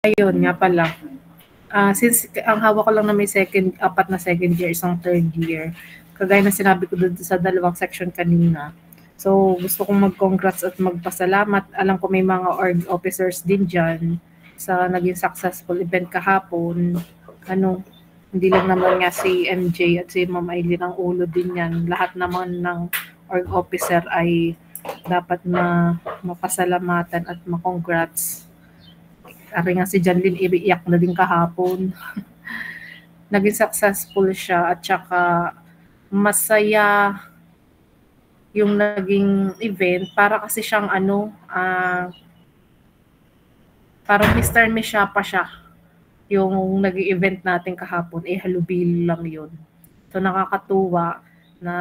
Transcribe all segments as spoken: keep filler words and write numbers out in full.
ayun nga pala. Ah, since ang hawak ko lang na may second, apat na second year, isang third year, kagaya na sinabi ko doon sa dalawang section kanina. So, gusto kong mag-congrats at magpasalamat. Alam ko may mga org officers din dyan sa naging successful event kahapon. Ano, hindi lang naman nga si M J at si Ma'am Aileen ang ulo din yan. Lahat naman ng org officer ay dapat na mapasalamatan at makongrats. Ari nga si Janlyn, iiyak na din kahapon. Naging successful siya at saka masaya yung naging event para kasi siyang ano, uh, parang Mister Misha pa siya. Yung naging event natin kahapon, eh halubilo lang yun. So nakakatuwa na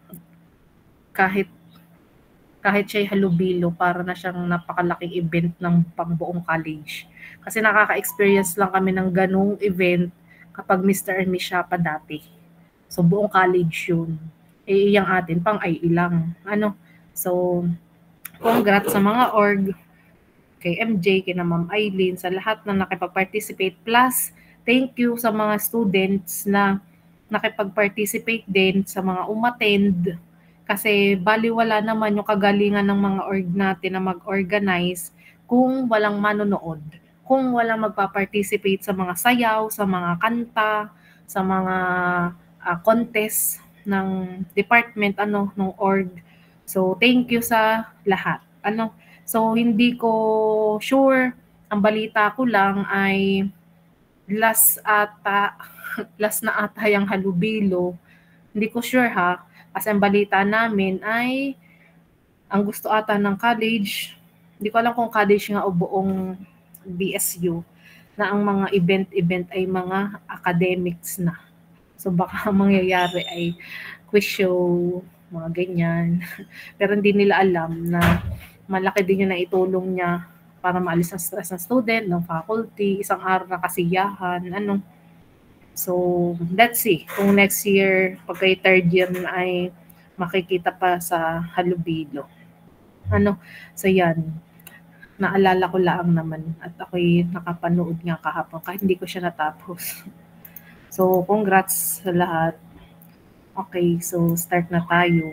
kahit kahit siya'y halubilo, para na siyang napakalaking event ng pangbuong college. Kasi nakaka-experience lang kami ng ganung event kapag Mister and Miss Siya pa dati. So, buong college yun. Eh, yung atin, pang ay ilang. Ano? So, congrats sa mga org, kay M J, kay na Ma'am Aileen, sa lahat na nakipag-participate. Plus, thank you sa mga students na nakipag-participate din, sa mga umattend. Kasi baliwala naman yung kagalingan ng mga org natin na mag-organize kung walang manonood, kung walang magpa-participate sa mga sayaw, sa mga kanta, sa mga uh, contest ng department, ano, ng org. So, thank you sa lahat. Ano, so, hindi ko sure, ang balita ko lang ay last ata, last na ata yung halubilo. Hindi ko sure ha, kasi ang balita namin ay ang gusto ata ng college, hindi ko alam kung college nga o buong B S U, na ang mga event-event ay mga academics na. So baka mangyayari ay quiz show, mga ganyan. Pero hindi nila alam na malaki din yung naitulong niya para maalis ang stress ng student, ng faculty, isang araw na kasiyahan, ano. So, let's see kung next year, pagka third year na ay makikita pa sa halubilo. Ano, so yan. Naalala ko lang naman at ako'y nakapanood nga kahapon kahit hindi ko siya natapos. So, congrats sa lahat. Okay, so start na tayo.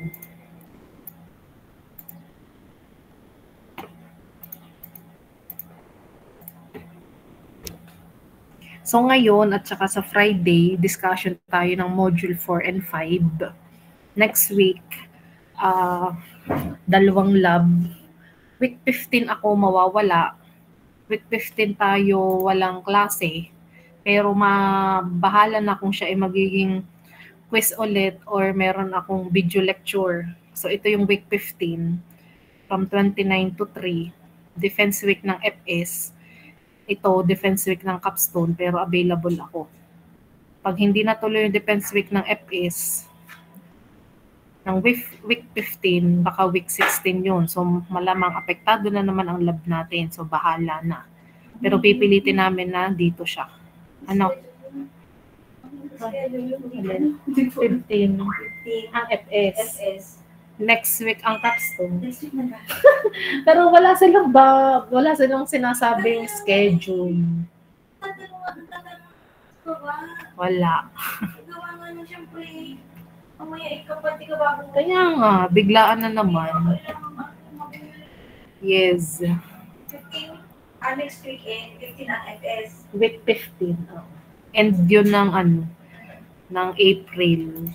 So ngayon at saka sa Friday, discussion tayo ng Module four and five. Next week, uh, dalawang lab. Week fifteen ako mawawala. Week fifteen tayo walang klase. Pero mabahala na kung siya ay magiging quiz ulit or meron akong video lecture. So ito yung week fifteen from twenty-nine to three. Defense week ng F S. Ito, defense week ng capstone, pero available ako. Pag hindi natuloy yung defense week ng F S, ng week, week fifteen, baka week sixteen yun. So, malamang apektado na naman ang lab natin. So, bahala na. Pero pipilitin namin na dito siya. Ano? fifteen. Ang F S. Next week ang capstone. Pero wala silang ba, wala silang sinasabing schedule. Wala. Kaya nga, biglaan na naman. Yes. Ah, next week eh, fifteen ang F S. Week fifteen. Oh. And yun ng ano, ng April.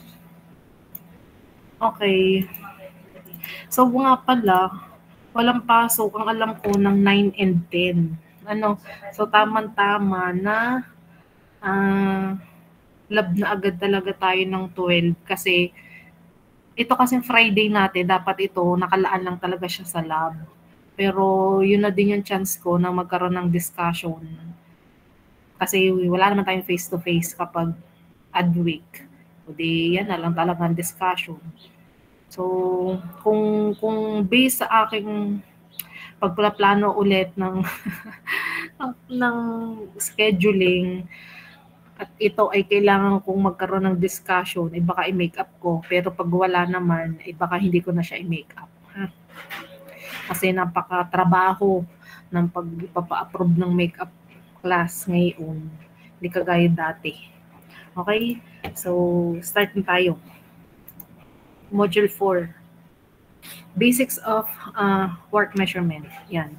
Okay. So nga pala, walang pasok, ang alam ko, ng nine and ten. Ano, so tamang-tama na uh, lab na agad talaga tayo ng twelve kasi ito kasing Friday natin, dapat ito, nakalaan lang talaga siya sa lab. Pero yun na din yung chance ko na magkaroon ng discussion. Kasi wala naman tayong face-to-face kapag ad week. O di yan na lang talaga ang discussion. So, kung kung based sa aking pagplaplano ulit ng ng scheduling at ito ay kailangan kong magkaroon ng discussion, eh baka i-make up ko. Pero pag wala naman, eh baka hindi ko na siya i-make up. Ha? Kasi napaka-trabaho ng pagpapa-approve ng make up class ngayon. Hindi kagaya dati. Okay? So, start na tayo. Module four. Basics of uh, work measurement. Yan.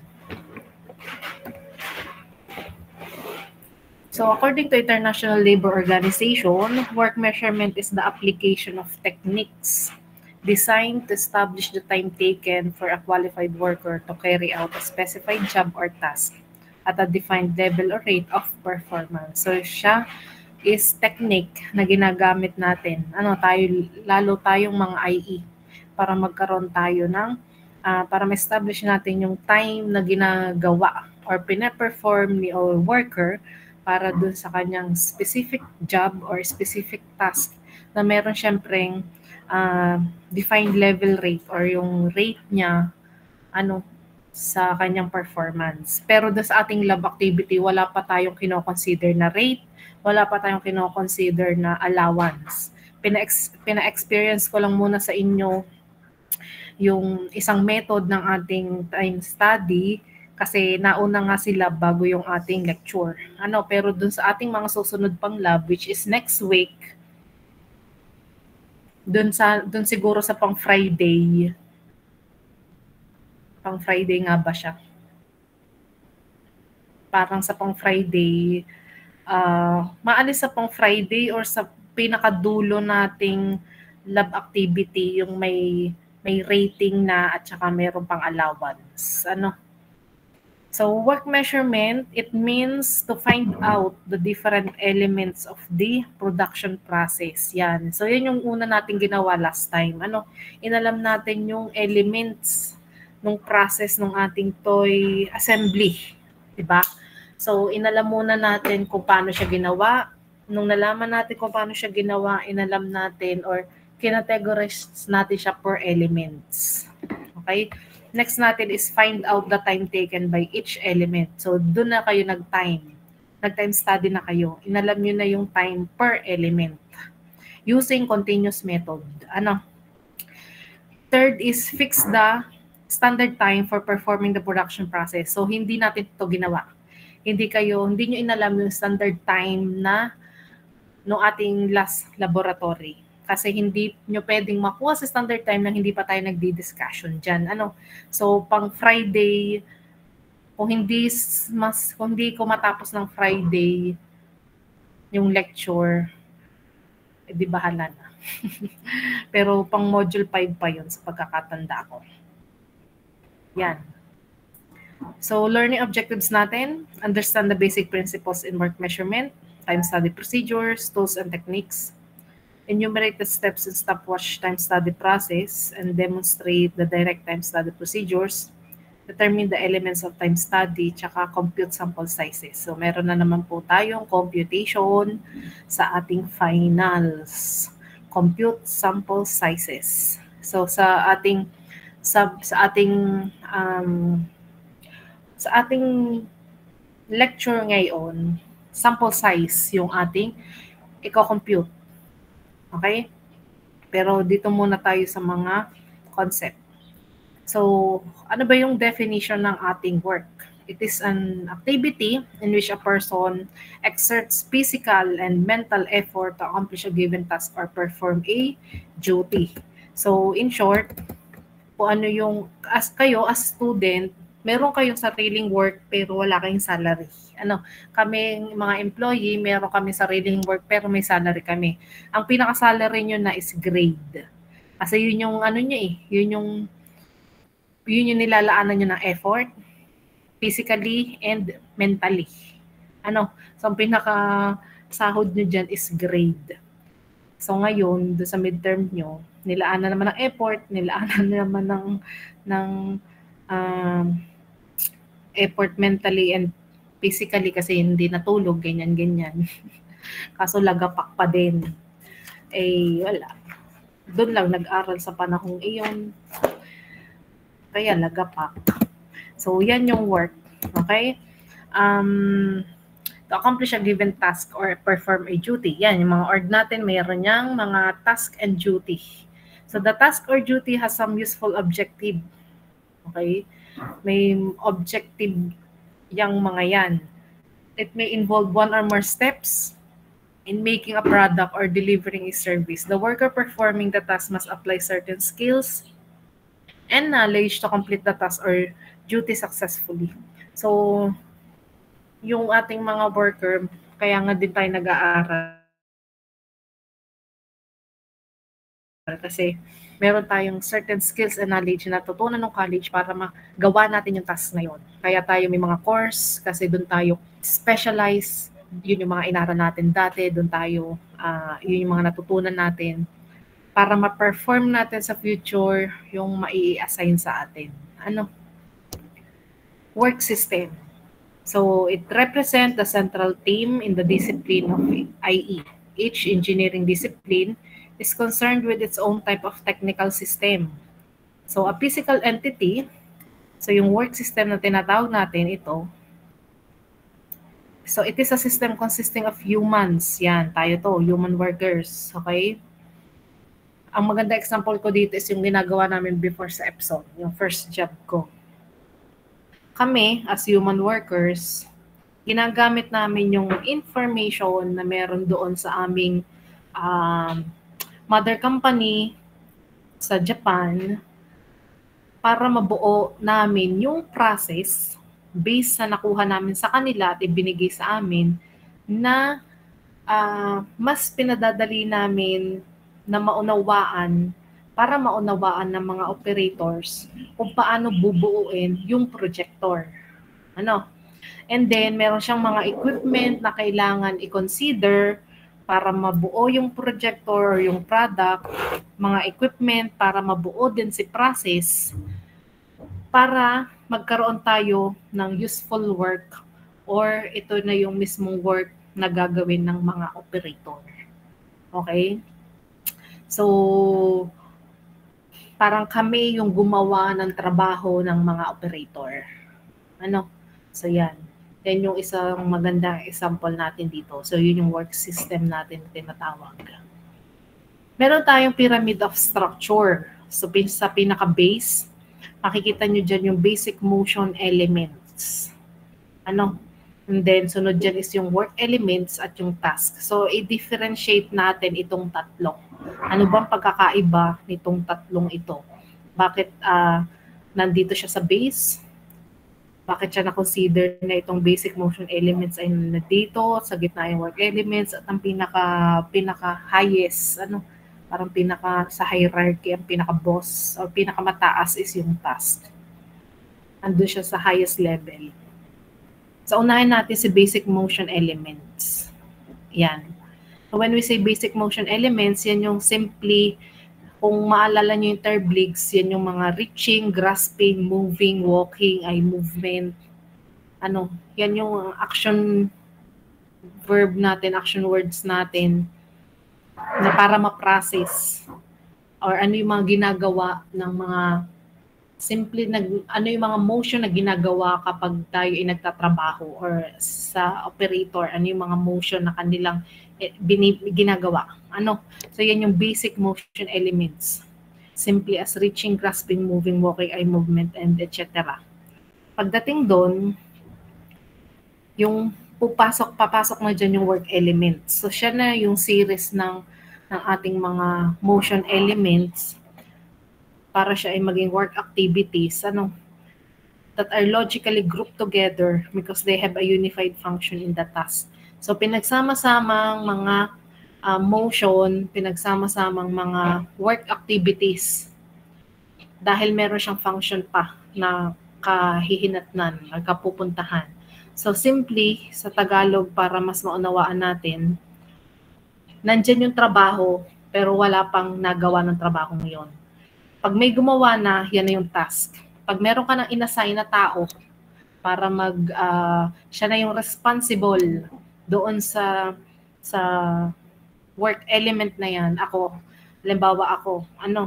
So, according to International Labor Organization, work measurement is the application of techniques designed to establish the time taken for a qualified worker to carry out a specified job or task at a defined level or rate of performance. So, siya is technique na ginagamit natin. Ano, tayo, lalo tayong mga I E para magkaroon tayo ng, uh, para ma-establish natin yung time na ginagawa or pina-perform ni or worker para dun sa kanyang specific job or specific task na meron syempreng uh, defined level rate or yung rate niya ano sa kanyang performance. Pero dun sa ating lab activity, wala pa tayong kino-consider na rate, wala pa tayong kino-consider na allowance. Pina-ex- pina-experience ko lang muna sa inyo yung isang method ng ating time study kasi nauna nga sila bago yung ating lecture. Ano, pero dun sa ating mga susunod pang lab, which is next week, dun, sa, dun siguro sa pang Friday, pang Friday nga ba siya? Parang sa pang Friday, uh, maalis sa pang Friday or sa pinakadulo nating lab activity, yung may, may rating na at saka meron pang allowance. Ano? So, work measurement, it means to find out the different elements of the production process. Yan. So, yan yung una natin ginawa last time. Ano, inalam natin yung elements ng process ng ating toy assembly. Diba? So, inalam muna natin kung paano siya ginawa. Nung nalaman natin kung paano siya ginawa, inalam natin or kinategorize natin siya per elements. Okay? Next natin is find out the time taken by each element. So, doon na kayo nag-time. Nag-time study na kayo. Inalam nyo na yung time per element. Using continuous method. Ano? Third is fix the standard time for performing the production process. So, hindi natin ito ginawa. Hindi kayo, hindi nyo inalam yung standard time na no ating last laboratory. Kasi hindi nyo pwedeng makuha sa standard time na hindi pa tayo nagdi-discussion dyan. Ano? So, pang Friday, kung hindi, mas, kung hindi ko matapos ng Friday yung lecture, edi bahala na. Pero pang module five pa yun sa pagkakatanda ko. Yan. So, learning objectives natin, understand the basic principles in work measurement, time study procedures, tools and techniques, enumerate the steps in stopwatch time study process and demonstrate the direct time study procedures, determine the elements of time study, tsaka compute sample sizes. So, meron na naman po tayong computation sa ating finals. Compute sample sizes. So, sa ating sa, sa ating um, sa ating lecture ngayon, sample size yung ating i-compute. Okay? Pero dito muna tayo sa mga concept. So, ano ba yung definition ng ating work? It is an activity in which a person exerts physical and mental effort to accomplish a given task or perform a duty. So, in short, kung ano yung, as kayo, as student, meron kayong sariling work pero wala kayong salary. Ano, kami mga employee, meron kami sariling work pero may salary kami. Ang pinaka-salary nyo na is grade. Kasi yun yung ano nyo eh, yun yung yun yung nilalaanan nyo ng effort, physically and mentally. Ano, so ang pinaka-sahod nyo dyan is grade. So ngayon, doon sa midterm nyo, nilaanan naman ng effort, nilaanan naman ng, ng um, effort mentally and physically kasi hindi natulog, ganyan-ganyan. Kaso lagapak pa din. Eh, wala. Doon lang nag-aral sa panahong iyon. Kaya lagapak. So, yan yung work. Okay? Um, to accomplish a given task or perform a duty. Yan, yung mga org natin, mayroon niyang mga task and duty. So, the task or duty has some useful objective. Okay? May objective yang mga yan. it may involve one or more steps in making a product or delivering a service. The worker performing the task must apply certain skills and knowledge to complete the task or duty successfully. So, yung ating mga worker, kaya nga din tayo nag-aaral kasi meron tayong certain skills and knowledge na natutunan ng college para magawa natin yung task na yun. Kaya tayo may mga course kasi doon tayo specialize, yun yung mga inaral natin dati, doon tayo, uh, yun yung mga natutunan natin para ma-perform natin sa future yung mai-assign sa atin. Ano? Work system. So, it represents the central theme in the discipline of I E. Each engineering discipline is concerned with its own type of technical system. So, a physical entity, so yung work system na tinatawag natin, ito, so it is a system consisting of humans. Yan, tayo to, human workers. Okay? Ang maganda example ko dito is yung ginagawa namin before sa Epson, yung first job ko. Kami, as human workers, ginagamit namin yung information na meron doon sa aming um, mother company sa Japan para mabuo namin yung process based sa nakuha namin sa kanila at ibinigay sa amin na uh, mas pinadadali namin na maunawaan para maunawaan ng mga operators kung paano bubuuin yung projector. Ano? And then, meron siyang mga equipment na kailangan i-consider para mabuo yung projector or yung product, mga equipment para mabuo din si process para magkaroon tayo ng useful work or ito na yung mismong work na gagawin ng mga operator. Okay? So, parang kami yung gumawa ng trabaho ng mga operator. Ano? So, yan. Yan yung isang magandang example natin dito. So, yun yung work system natin na tinatawag. Meron tayong pyramid of structure. So, sa pinaka-base, makikita nyo dyan yung basic motion elements. Ano? And then, sunod dyan is yung work elements at yung task. So, i-differentiate natin itong tatlo. Ano bang pagkakaiba nitong tatlong ito? Bakit uh, nandito siya sa base? Bakit siya na-consider na itong basic motion elements ay nandito, sa gitna yung work elements, at ang pinaka, pinaka-highest, ano, parang pinaka sa hierarchy, ang pinaka-boss, o pinaka-mataas is yung task. Andun siya sa highest level. So, unahin natin si basic motion elements. Yan. So, when we say basic motion elements, yan yung simply, kung maalala nyo yung terbligs, yan yung mga reaching, grasping, moving, walking, eye movement. Ano, yan yung action verb natin, action words natin na para ma-process or ano yung mga ginagawa ng mga simply, nag, ano yung mga motion na ginagawa kapag tayo ay nagtatrabaho or sa operator, ano yung mga motion na kanilang eh, binib, ginagawa. Ano? So, yan yung basic motion elements. Simply as reaching, grasping, moving, walking, eye movement, and et cetera. Pagdating doon, yung pupasok, papasok na dyan yung work elements. So, siya na yung series ng, ng ating mga motion elements para siya ay maging work activities, ano, that are logically grouped together because they have a unified function in the task. So, pinagsama-samang mga uh, motion, pinagsama-samang mga work activities dahil meron siyang function pa na kahihinatnan, kapupuntahan. So, simply, sa Tagalog, para mas maunawaan natin, nandyan yung trabaho, pero wala pang nagawa ng trabaho ngayon. Pag may gumawa na, yan na yung task. Pag meron ka ng inassign na tao para mag, uh, siya na yung responsible doon sa sa work element na yan, ako, halimbawa ako, ano,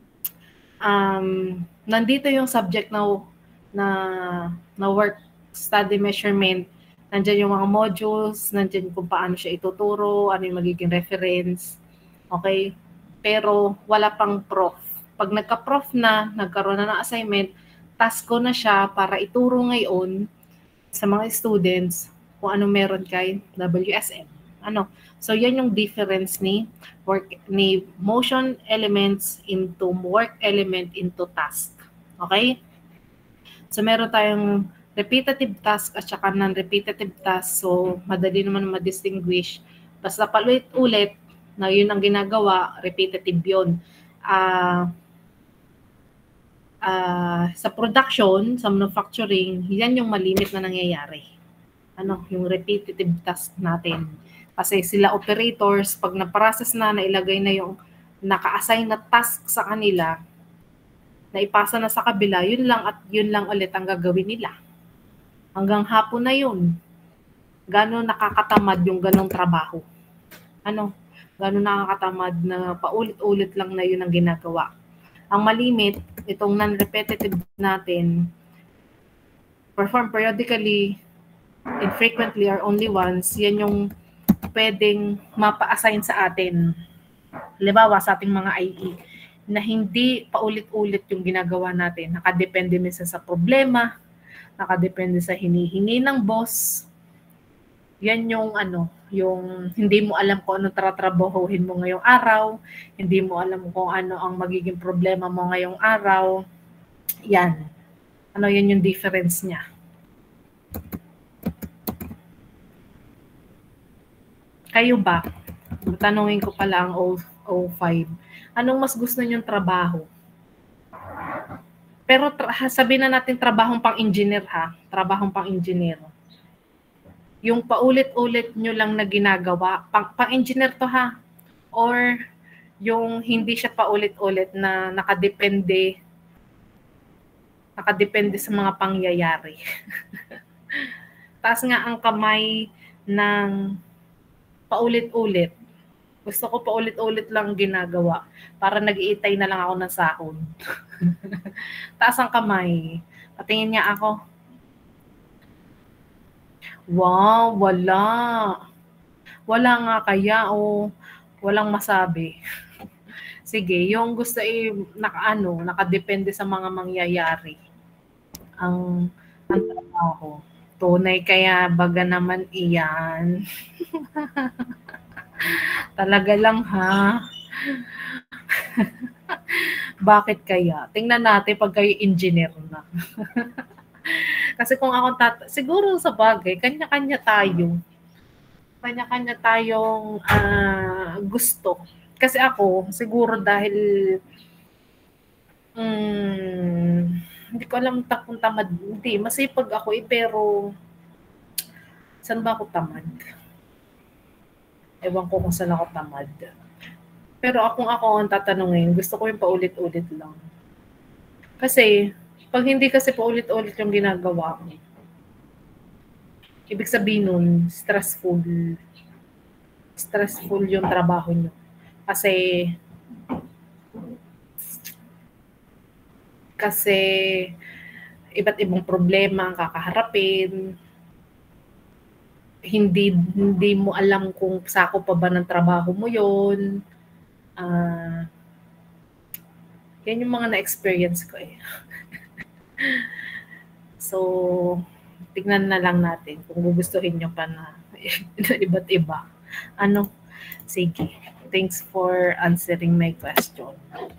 um, nandito yung subject na, na, na work study measurement, nandyan yung mga modules, nandyan kung paano siya ituturo, ano yung magiging reference, okay? Pero wala pang prof. Pag nagka-prof na, nagkaroon na ng assignment, task ko na siya para ituro ngayon sa mga students kung ano meron kay W S M. Ano? So yan yung difference ni work ni motion elements into work element into task. Okay? So meron tayong repetitive task at saka non-repetitive task. So madali naman ma-distinguish. Basta paulit-ulit na yun ang ginagawa, repetitive yun. Ah uh, uh, sa production, sa manufacturing, yan yung malimit na nangyayari. Ano, yung repetitive task natin. Kasi sila operators, pag na-process na, nailagay na yung naka-assign na task sa kanila, na ipasa na sa kabila, yun lang at yun lang ulit ang gagawin nila. Hanggang hapon na yun. Gano'n nakakatamad yung ganong trabaho. Ano, gano'n nakakatamad na paulit-ulit lang na yun ang ginagawa. Ang malimit, itong non-repetitive natin, perform periodically, infrequently or only once, yan yung pwedeng mapa-assign sa atin. Halimbawa sa ating mga I E, na hindi paulit-ulit yung ginagawa natin. Nakadepende minsan sa problema, nakadepende sa hinihingi ng boss. Yan yung ano, yung hindi mo alam kung anong tatrabahuhin mo ngayong araw, hindi mo alam kung ano ang magiging problema mo ngayong araw. Yan. Ano yan yung difference niya. Kayo ba? Tanungin ko pala ang O five. Anong mas gusto niyong trabaho? Pero tra- sabihin na natin trabahong pang-engineer ha. Trabahong pang-engineer. Yung paulit-ulit nyo lang na ginagawa. Pang- pang-engineer to ha. Or yung hindi siya paulit-ulit na nakadepende nakadepende sa mga pangyayari. Taas nga ang kamay ng paulit-ulit. Gusto ko paulit-ulit lang ginagawa para nag-iitay na lang ako ng sahod. Taas ang kamay. Patingin niya ako. Wow, wala. Wala nga kaya o walang masabi. Sige, yung gusto ay naka-ano, nakadepende sa mga mangyayari. Ang, ang trabaho. Tunay kaya baga naman iyan. Talaga lang ha. Bakit kaya? Tingnan natin pag kayo engineer na. Kasi kung ako tat siguro sa bagay, kanya-kanya tayo. Kanya-kanya tayong uh, gusto. Kasi ako, siguro dahil um, hindi ko alam kung tamad. Hindi, masipag ako eh, pero saan ba ako tamad? Ewan ko kung saan ako tamad. Pero akong ako ang tatanungin, gusto ko yung paulit-ulit lang. Kasi, pag hindi kasi paulit-ulit yung ginagawa ko, ibig sabihin nun, stressful. Stressful yung trabaho nyo. Kasi, kasi, iba't ibang problema ang kakaharapin. Hindi hindi mo alam kung sakop pa ba ng trabaho mo yon. Uh, yan yung mga na-experience ko eh. So, tignan na lang natin kung gugustuhin nyo pa na iba't iba. Ano? Sige. Thanks for answering my question.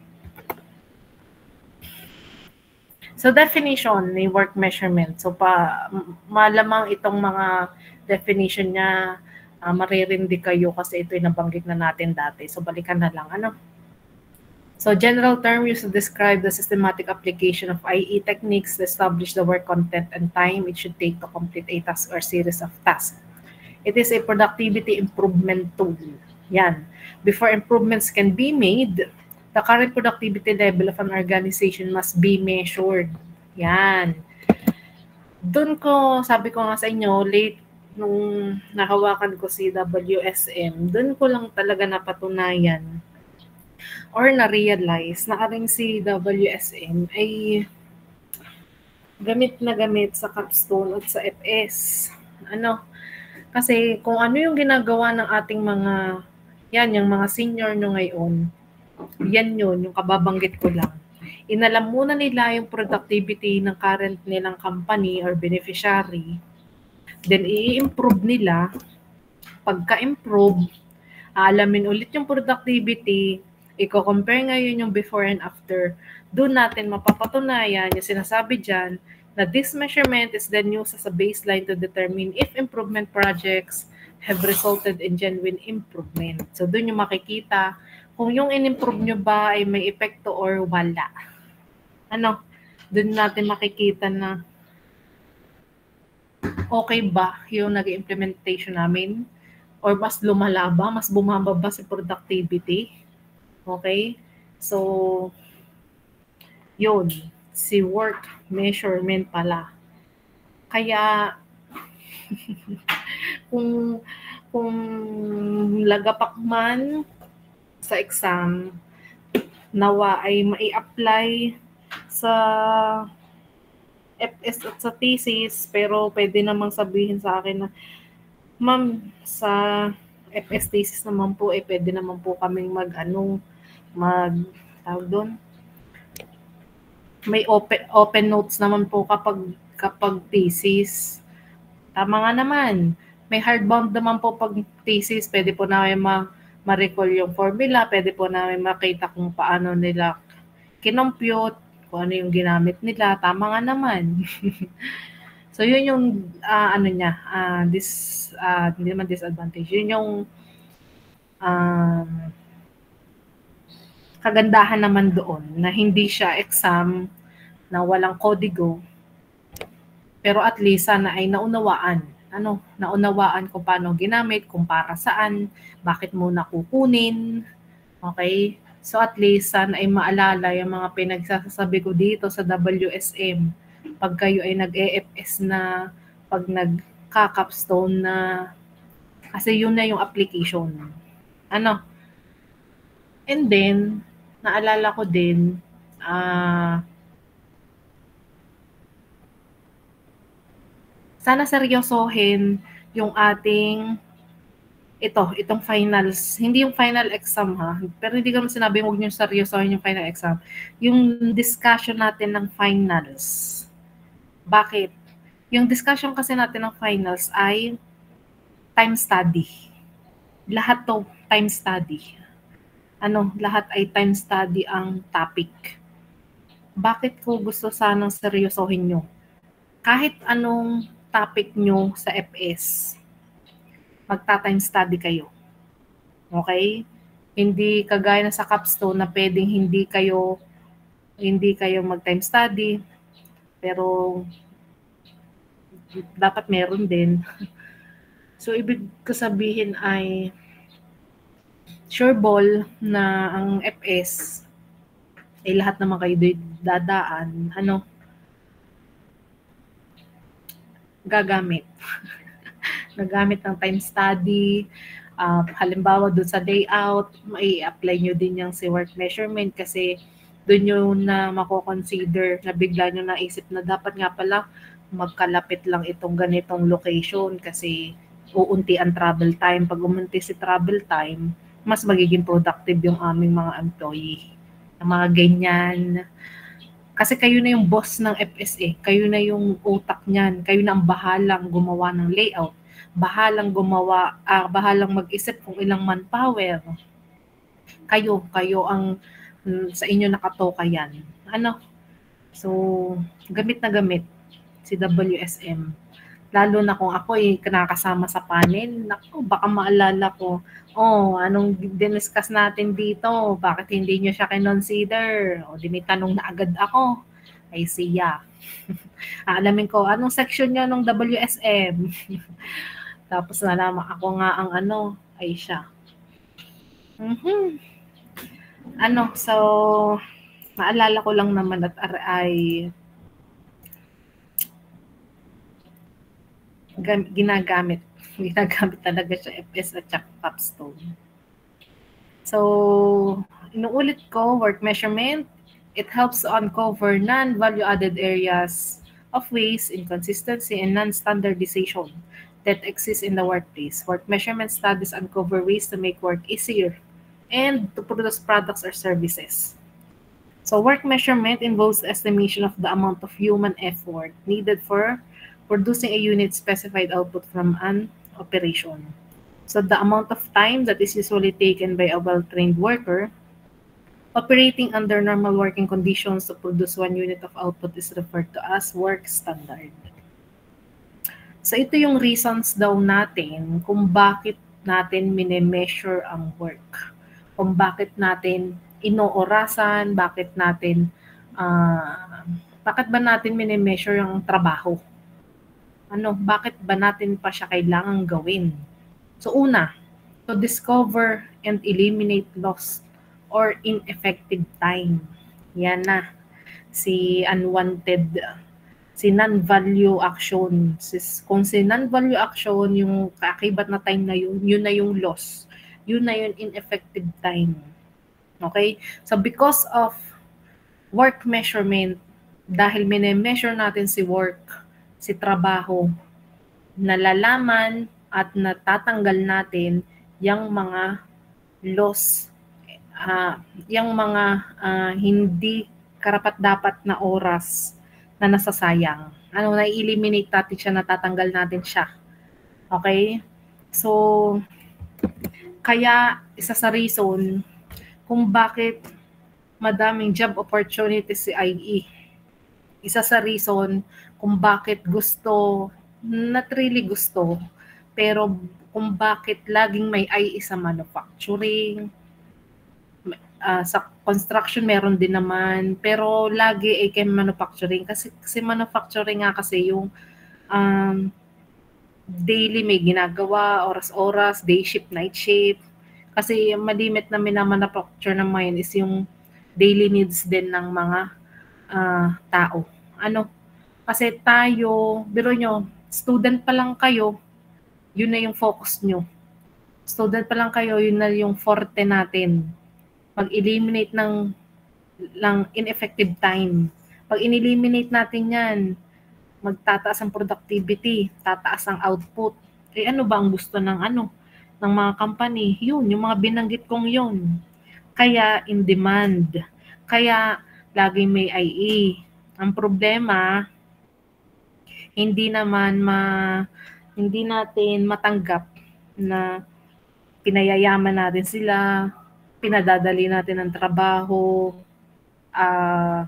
So, definition ni work measurement. So, pa malamang itong mga definition niya, uh, maririndi kayo kasi ito yung nabanggit na natin dati. So, balikan na lang. Ano? So, general term used to describe the systematic application of I E techniques to establish the work content and time it should take to complete a task or series of tasks. It is a productivity improvement tool. Yan. Before improvements can be made, the current productivity level of an organization must be measured. Yan. Doon ko, sabi ko nga sa inyo, late nung nahawakan ko si W S M, doon ko lang talaga napatunayan or na-realize na aring si W S M ay gamit na gamit sa capstone at sa F S. Ano? Kasi kung ano yung ginagawa ng ating mga, yan, yung mga senior nyo ngayon, yan yun, yung kababanggit ko lang. Inalam muna nila yung productivity ng current nilang company or beneficiary Then, i-improve nila. Pagka-improve, aalamin ulit yung productivity, i-compare ngayon yung before and after. Doon natin mapapatunayan yung sinasabi dyan na this measurement is then used as a baseline to determine if improvement projects have resulted in genuine improvement. So, doon yung makikita kung yung in-improve nyo ba ay may epekto or wala. Ano, doon natin makikita na okay ba yung nag-implementation namin or mas lumala ba, mas bumaba ba si productivity. Okay? So, yun, si work measurement pala. Kaya, kung, kung lagapak man sa exam, nawa ay mai-apply sa F S at sa thesis, pero pwede namang sabihin sa akin na, ma'am, sa F S thesis naman po, eh, pwede naman po kaming mag, ano, mag, tawag doon, may open, open notes naman po kapag, kapag thesis. Tama nga naman. May hardbound naman po pag thesis, pwede po namin ma, ma-recall yung formula, pwede po namin makita kung paano nila kinompute, kung ano yung ginamit nila. Tama nga naman. So, yun yung, uh, ano niya, uh, this, uh, hindi naman disadvantage. Yun yung, um, kagandahan naman doon, na hindi siya exam, na walang kodigo, pero at least sana ay naunawaan. Ano, naunawaan kung paano ginamit, kung para saan, bakit mo nakukunin. Okay? So at least sana ay maalala yung mga pinagsasabi ko dito sa W S M. Pag kayo ay nag-E F S na, pag nag-capstone na, kasi yun na yung application. Ano? And then, naalala ko din, ah, uh, sana seryosohin yung ating ito, itong finals. Hindi yung final exam ha, pero hindi ko naman sinabi huwag niyo seryosohin yung final exam. Yung discussion natin ng finals. Bakit? Yung discussion kasi natin ng finals ay time study. Lahat to time study. Ano, lahat ay time study ang topic. Bakit ko gusto sanang seryosohin nyo? Kahit anong topic nyo sa F S, magta-time study kayo. Okay? Hindi kagaya na sa capstone na pwedeng hindi kayo hindi kayo mag-time study, pero dapat meron din. So, ibig ko sabihin ay sure ball na ang F S ay lahat naman kayo dadaan, ano, gagamit. Gagamit ng time study. Uh, halimbawa doon sa layout, may apply nyo din yung si work measurement kasi doon nyo na mako-consider na bigla nyo naisip na dapat nga pala magkalapit lang itong ganitong location kasi uunti ang travel time. Pag umunti si travel time, mas magiging productive yung aming mga employee. Ang mga ganyan. Kasi kayo na yung boss ng F S eh. Kayo na yung utak niyan. Kayo na ang bahalang gumawa ng layout. Bahalang gumawa, ah, bahalang mag-isip kung ilang manpower. Kayo, kayo ang mm, sa inyo nakatoka yan. Ano? So, gamit na gamit si W S M. Lalo na kung ako ay kinakasama sa panel, naku, baka maalala ko, oh, anong diniscuss natin dito? Bakit hindi nyo siya kinonsider? O, dinitanong na agad ako. Ay siya. Aalamin ko, anong section nyo ng W S M? Tapos nalaman ako nga ang ano, ay siya. Mm-hmm. Ano, so, maalala ko lang naman at ay ginagamit. Ginagamit talaga siya F S at capstone. So, inuulit ko, work measurement, it helps to uncover non-value-added areas of waste, inconsistency, and non-standardization that exist in the workplace. Work measurement studies uncover ways to make work easier and to produce products or services. So, work measurement involves estimation of the amount of human effort needed for producing a unit specified output from an operation. So the amount of time that is usually taken by a well-trained worker operating under normal working conditions to produce one unit of output is referred to as work standard. So ito yung reasons daw natin kung bakit natin mine-measure ang work. Kung bakit natin inoorasan, bakit natin, uh, bakit ba natin mine-measure ang trabaho? Ano, bakit ba natin pa siya kailangang gawin? So una, to discover and eliminate lost or ineffective time. Yan na. Si unwanted, si non-value action. Kung si non-value action, yung kaakibat na time na yun, yun na yung loss. Yun na yung ineffective time. Okay? So because of work measurement, dahil mine-measure natin si work, si trabaho, nalalaman at natatanggal natin yung mga loss, uh, yung mga uh, hindi karapat-dapat na oras na nasasayang. Ano, na-eliminate natin siya, natatanggal natin siya. Okay? So, kaya isa sa reason kung bakit madaming job opportunities si I E. Isa sa reason kung bakit gusto, not really gusto, pero kung bakit laging may I E sa manufacturing, uh, sa construction meron din naman, pero lagi ay kay manufacturing. Kasi, kasi manufacturing nga kasi yung um, daily may ginagawa, oras-oras, day shift, night shift. Kasi malimit na minamanufacture na ngayon is yung daily needs din ng mga uh, tao. Ano? Kasi tayo, biro nyo, student pa lang kayo, yun na yung focus nyo. Student pa lang kayo, yun na yung forte natin. Mag-eliminate ng, ng ineffective time. Pag in-eliminate natin yan, magtataas ang productivity, tataas ang output. Eh ano ba ang gusto ng ano, ng mga company? Yun, yung mga binanggit kong yun. Kaya in demand. Kaya laging may I E. Ang problema, hindi naman ma hindi natin matanggap na pinayayaman natin sila, pinadadali natin ang trabaho, uh,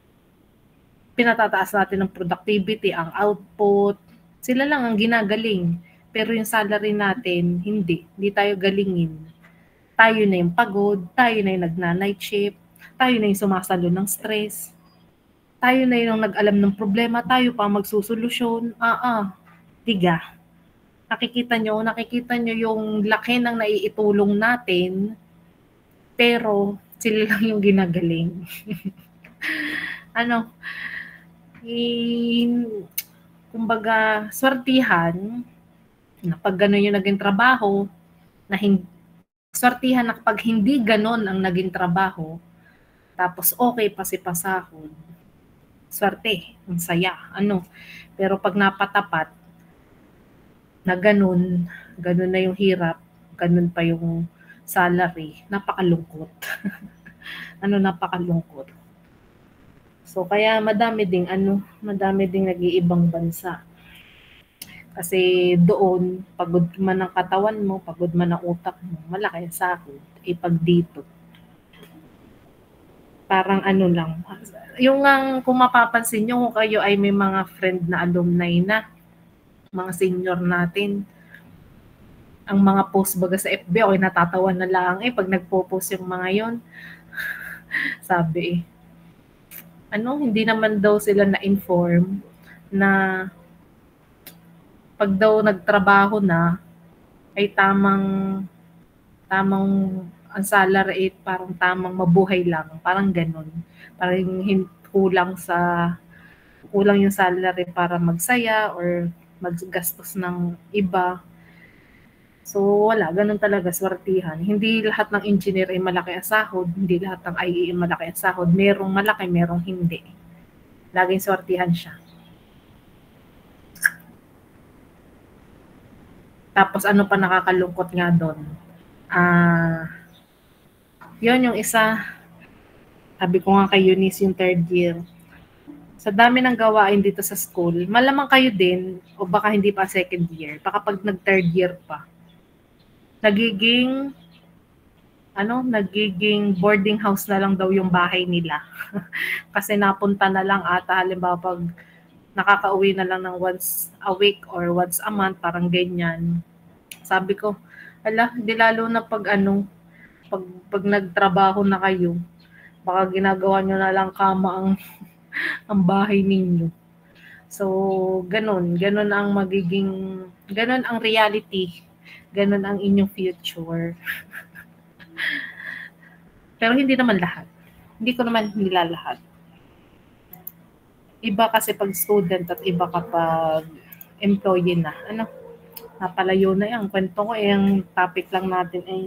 pinatataas natin ang productivity, ang output. Sila lang ang ginagaling. Pero yung salary natin, hindi. Hindi tayo galingin. Tayo na yung pagod, tayo na yung nagna-night shift, tayo na yung sumasalo ng stress, tayo na yung nag-alam ng problema, tayo pa magsusolusyon. Ah, ah. Tiga. Nakikita nyo, nakikita nyo yung laki ng naiitulong natin, pero sila lang yung ginagaling. Ano, in, kumbaga, swertihan, na pag gano'n yung naging trabaho, na hindi, swertihan na kapag hindi gano'n ang naging trabaho, tapos okay pa si pasahod, swerte, ang saya, ano. Pero pag napatapat, na gano'n, gano'n na yung hirap, gano'n pa yung salary, napakalungkot. Ano, napakalungkot. So, kaya madami ding, ano, madami ding nag-iibang bansa. Kasi doon, pagod man ang katawan mo, pagod man ang utak mo, malaki ang sahod. E pag dito, parang ano lang. Yung ang, kung mapapansin nyo, kung kayo ay may mga friend na alumni na, mga senior natin, ang mga post baga sa F B, okay, natatawa na lang eh, pag nagpo-post yung mga yon. Sabi eh, ano, hindi naman daw sila na-inform na pag daw nagtrabaho na, ay tamang, tamang, ang salary ay parang tamang mabuhay lang. Parang ganun. Parang kulang sa, kulang yung salary para magsaya or maggastos ng iba. So, wala. Ganun talaga, swertihan. Hindi lahat ng engineer ay malaki ang sahod. Hindi lahat ng I E ay malaki ang sahod. Merong malaki, merong hindi. Laging swertihan siya. Tapos ano pa nakakalungkot nga doon? Ah, uh, yun yung isa, sabi ko nga kay Eunice yung third year. sa dami ng gawain dito sa school, malamang kayo din, o baka hindi pa second year, baka pag nag-third year pa, nagiging, ano, nagiging boarding house na lang daw yung bahay nila. Kasi napunta na lang ata, halimbawa pag nakakauwi na lang ng once a week or once a month, parang ganyan. Sabi ko, ala, di lalo na pag ano, pag, pag nagtrabaho na kayo, baka ginagawa nyo na lang kama ang, ang bahay ninyo. So, ganun. Ganun ang magiging, ganun ang reality. Ganun ang inyong future. Pero hindi naman lahat. Hindi ko naman nilalahat. Iba kasi pag student at iba kapag employee na. Ano? Napalayo na yan. Kwento ko eh, ang topic lang natin ay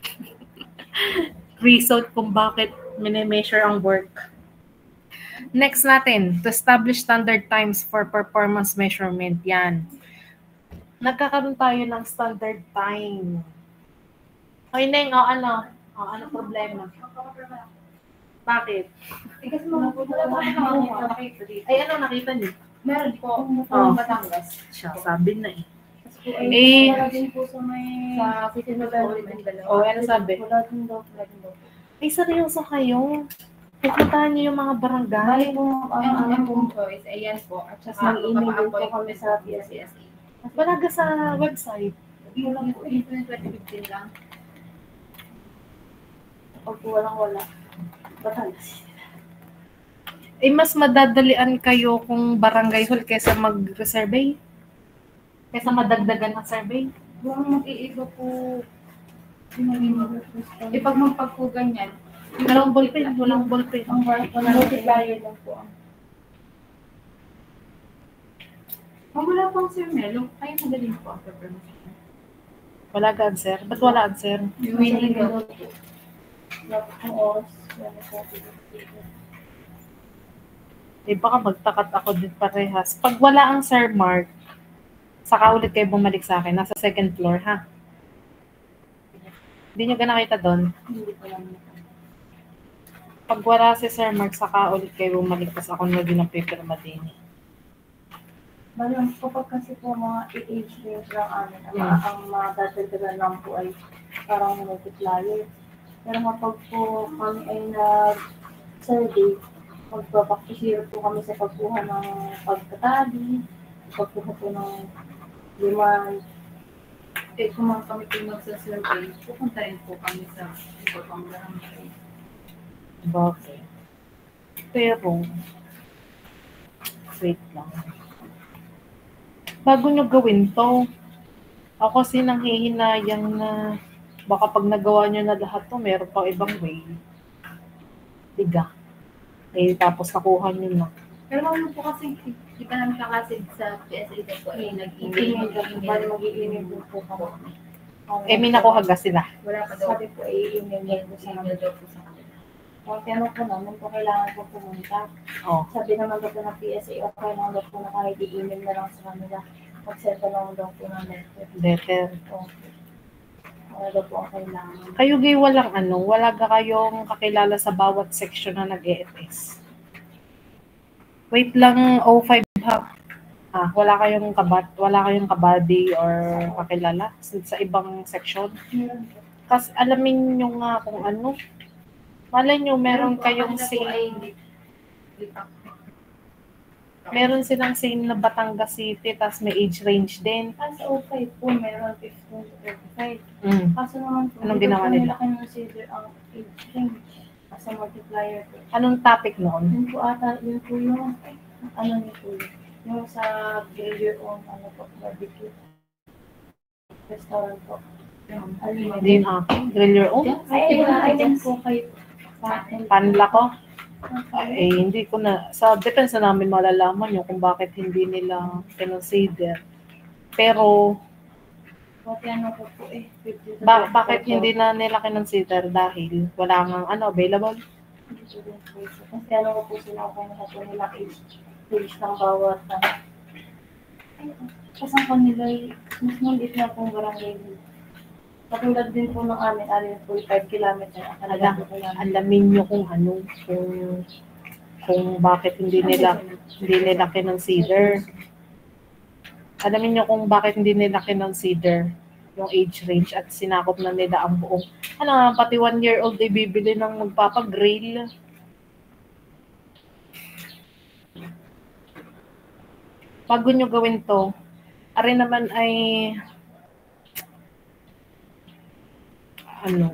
reason kung bakit minimeasure ang work. Next natin, to establish standard times for performance measurement. Yan. Nagkakaroon tayo ng standard time. O Neng, o ano? O ano problema? Bakit? Eh, kasi mga po na nakita dito. Ay, ano nakita niyo? Meron po. Oh. Batangas. Siya, sabi na eh. Ay, Eh, wala din po sa may... Sa City Development dalawa. O, ano sabi? Wala din daw, wala din daw. Ay, seryoso kayo? Pupuntahan niyo yung mga barangay? Bali po, ang aming pong choice, ayan po. At saka mag-email din po kami sa P S A S A. Wala ka sa website. Wala po, eh, twenty fifteen lang. Pag po walang wala. Batangas. Eh, mas madadalian kayo kung barangay hall kaysa mag-survey? Kaysa madagdagan ng survey? Kung mag-iiba po, eh, pag magpag po ganyan, Walang ballpen, walang ballpen. ang walang multiplier lang po ang. Kung wala pang Sir Melo, kaya magaling po ang performance. Wala ka answer? Ba't wala answer? Yung winning daw po. Wala po ang oras. Wala po. Eh, baka magtakat ako din parehas. Pag wala ang Sir Mark, saka ulit kayo bumalik sa akin. Nasa second floor, ha? Hindi nyo ka nakita doon? Hindi ko lang. Pag wala si Sir Mark, saka ulit kayo bumalik. Tapos ako na din ang pipirma din. Malang, kapag kasi po mga age range lang amin, ang, Yeah. ang madadagdagan lang po ay parang multiplier. Pero kapag po kami ay nag-survey, magpapakisiro po kami sa pagkuha ng pagkatali, pagkuha po ng demand. Eh, kung mga kami po magsa-survey, pupunta rin po kami sa iba pang barangay. Bakit? Pero, wait lang. Bago nyo gawin to, ako kasi nanghihinayang na baka pag nagawa nyo na lahat to, meron pang ibang way. Diga. Eh, tapos nakuha nyo na. Pero ano po kasi, di pa namin kakasid sa P S A din po, eh, nag-email, mag-email, mag-email din po kami. Eh, may nakuha ga sila. Wala pa daw. Sabi po, i-email niya po sa email daw po sa kanila. Kung tinanong po namin po kailangan po pumunta. Oh. Sabi naman daw po ng P S A, okay naman daw po na kahit i-email na lang sa kanila. Mag-send na lang daw po ng letter. Letter. Okay. Wala daw po ang kailangan. Kayo gay walang ano, wala ga kayong kakilala sa bawat section na nag-E F S. Wait lang, oh five ha. Ah, wala kayong kabat, wala kayong kabady or kakilala sa, sa ibang section. Kasi alamin nyo nga kung ano. Malay nyo, meron kayong same, meron silang same na Batangas City, tapos may age range din. Sa O five po, meron fifteen to thirty-five. Mm. Kaso naman po, Anong ginawa nila? Kung consider ang age range as a multiplier po. Anong topic noon? Yun po ata, yun po yung, ano niyo po yun, yung sa grill your own, ano po, barbecue. Restaurant po. Ano Din ah, grill your own? Ay, ay, ay, din po kayo. Panla ko? Eh, hindi ko na, sa depensa namin malalaman yung kung bakit hindi nila kinonsider. Pero, Pati ano po po eh. ba, bakit hindi na nila kinonsider? Dahil wala nga ano, available? Kasi ano ko po sila kung ano po nila age, age ng bawat ano. Kasi ang kanila ay, mas maliit na pong barangay. Katulad din po ng amin, amin po five kilometer. Ang Alam, alamin nyo kung ano, kung, kung bakit hindi nila hindi nila kinonsider. Alamin niyo kung bakit hindi nila kinonsider yung age range at sinakop na nila ang buong. Ano, pati one year old ay bibili ng magpapagrill. Bago nyo gawin to, ari naman ay ano,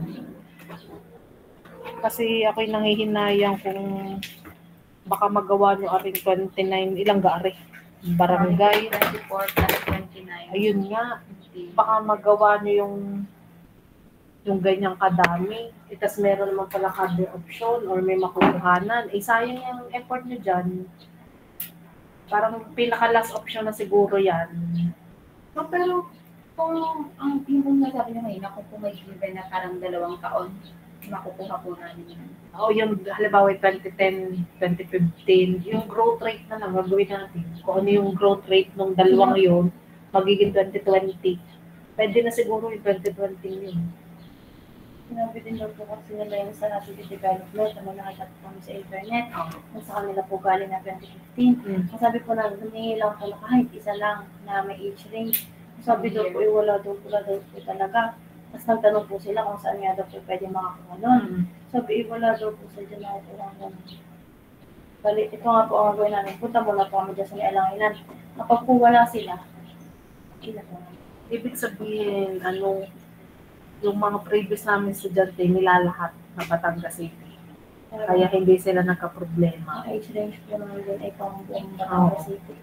kasi ako'y nanghihinayang kung baka magawa nyo aring twenty-nine, ilang ga ari? Barangay. twenty-four plus twenty-nine. Ayun nga, baka magawa nyo yung yung ganyang kadami. Itas meron naman pala cover option or may makukuhanan. Eh, sayang yung effort nyo dyan. Parang pinaka-last option na siguro yan. So, pero kung ang yung nasabi niya ngayon, kung po may given na parang dalawang taon, makukuha po namin yan. O yung halimbawa twenty ten, twenty fifteen, yung growth rate na lang, gagawin natin. Kung ano yung growth rate ng dalawang yun, magiging twenty twenty. Pwede na siguro yung twenty twenty yun. Sinabi din daw po kasi nila yung sa city development, ano nakita po kami sa internet, kung sa kanila po galing na twenty fifteen. Mm. Ang sabi po na, humingi lang po na kahit isa lang na may age range. Sabi daw po, eh, wala daw po, wala daw po talaga. Tapos nagtanong po sila kung saan nga daw po pwede makakuha nun. Mm. Sabi, eh, wala daw po sa dyan nakukuha nun. Bali, ito nga po ang gawin namin. Punta muna po kami dyan sa Alanginan. Kapag po wala sila, ina po. Ibig sabihin, ano, yung mga previous namin estudyante, nilalahat na Batangas City. Kaya hindi sila nagka-problema. Ang age range po naman din ay pang buong Batangas City.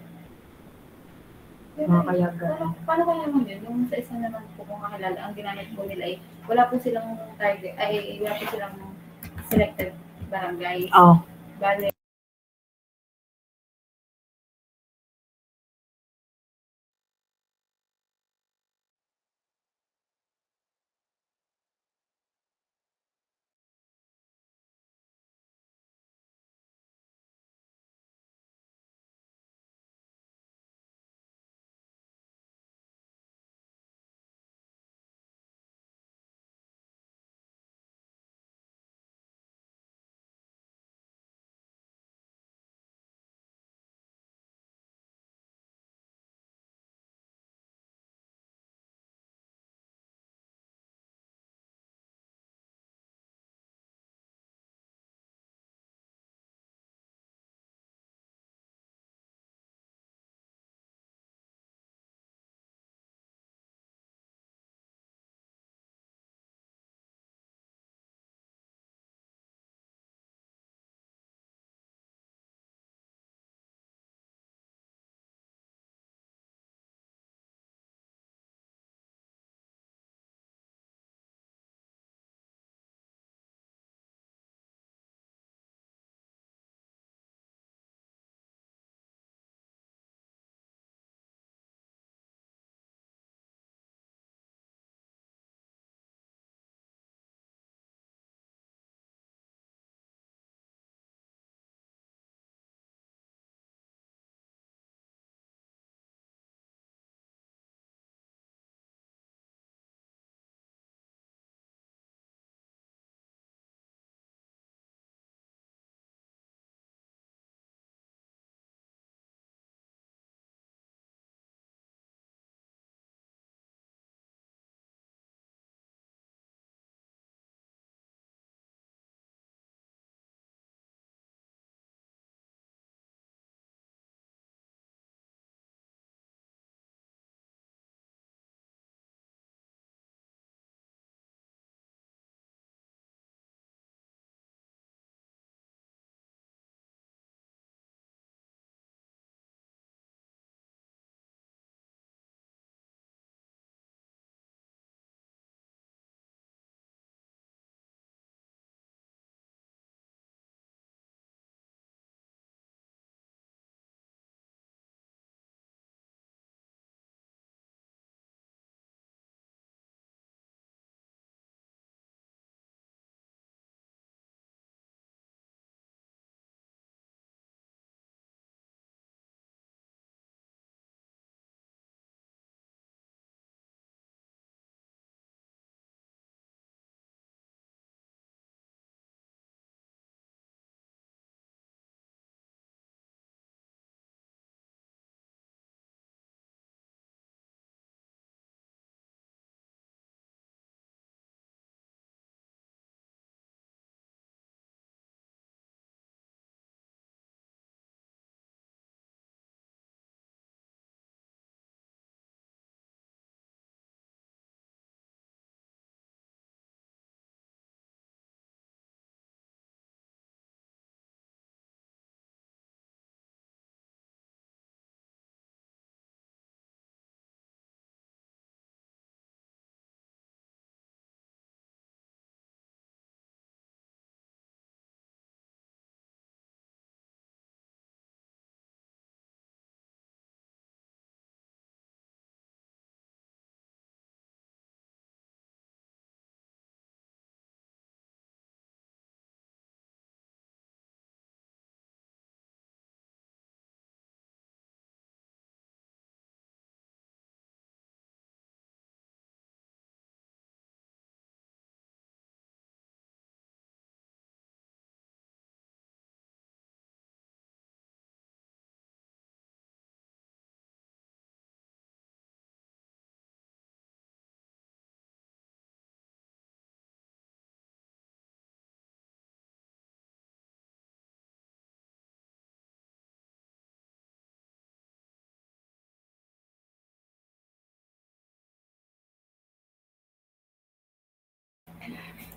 Mga kaya ganun. Paano kaya naman yun? Yung sa isa naman po kung kakilala, ang ginamit po nila ay wala po silang target, ay wala po silang selected barangay. Oh. Bale,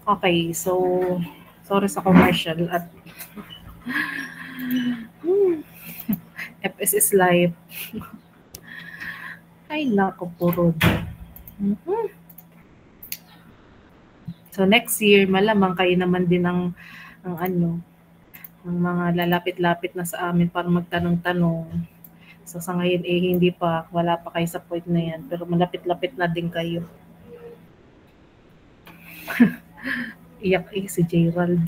Okay, so sorry sa commercial at F S S Live. Ay, nako po, Rodi. Mm-hmm. So next year, malamang kayo naman din ang, ang ano, ang mga lalapit-lapit na sa amin para magtanong-tanong. So sa ngayon, eh, hindi pa, wala pa kayo sa point na yan. Pero malapit-lapit na din kayo. Iyak eh si Gerald.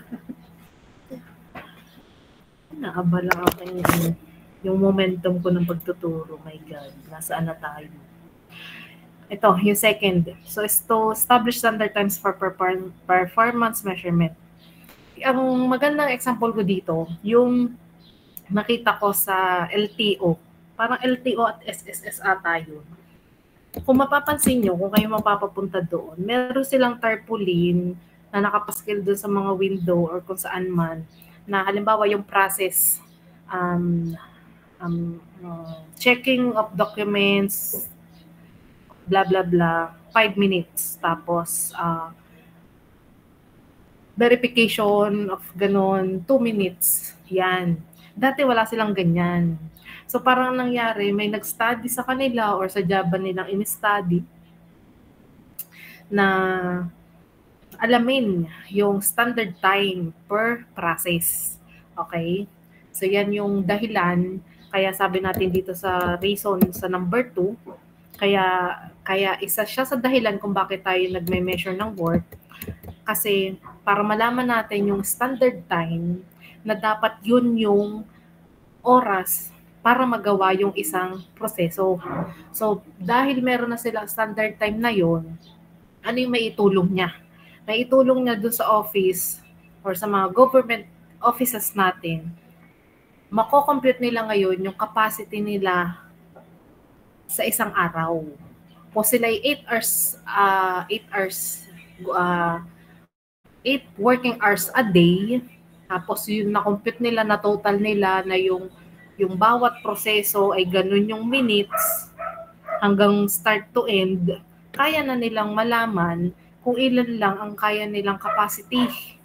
Naabala ako yung, yung momentum ko ng pagtuturo. My God, nasaan na tayo? Ito, yung second. So, is to establish standard times for perform- performance measurement. Ang magandang example ko dito, yung nakita ko sa L T O. Parang L T O at S S S ata yun. Kung mapapansin nyo, kung kayo mapapapunta doon, meron silang tarpaulin na nakapaskil doon sa mga window or kung saan man, na halimbawa yung process, um, um, uh, checking of documents, blah, blah, blah, five minutes. Tapos, uh, verification of ganon, two minutes. Yan. Dati wala silang ganyan. So parang nangyari, may nag-study sa kanila or sa Java nilang in-study na alamin yung standard time per process. Okay? So yan yung dahilan. Kaya sabi natin dito sa reason sa number two, kaya, kaya isa siya sa dahilan kung bakit tayo nagme-measure ng work. Kasi para malaman natin yung standard time na dapat yun yung oras para magawa yung isang proseso. So, dahil meron na silang standard time na yun, ano yung maitulong niya? Maitulong niya dun sa office or sa mga government offices natin, mako-compute nila ngayon yung capacity nila sa isang araw. Kung sila ay eight hours, uh, eight hours, uh, eight working hours a day, tapos yung na-compute nila, na total nila na yung yung bawat proseso ay ganun yung minutes hanggang start to end, kaya na nilang malaman kung ilan lang ang kaya nilang capacity.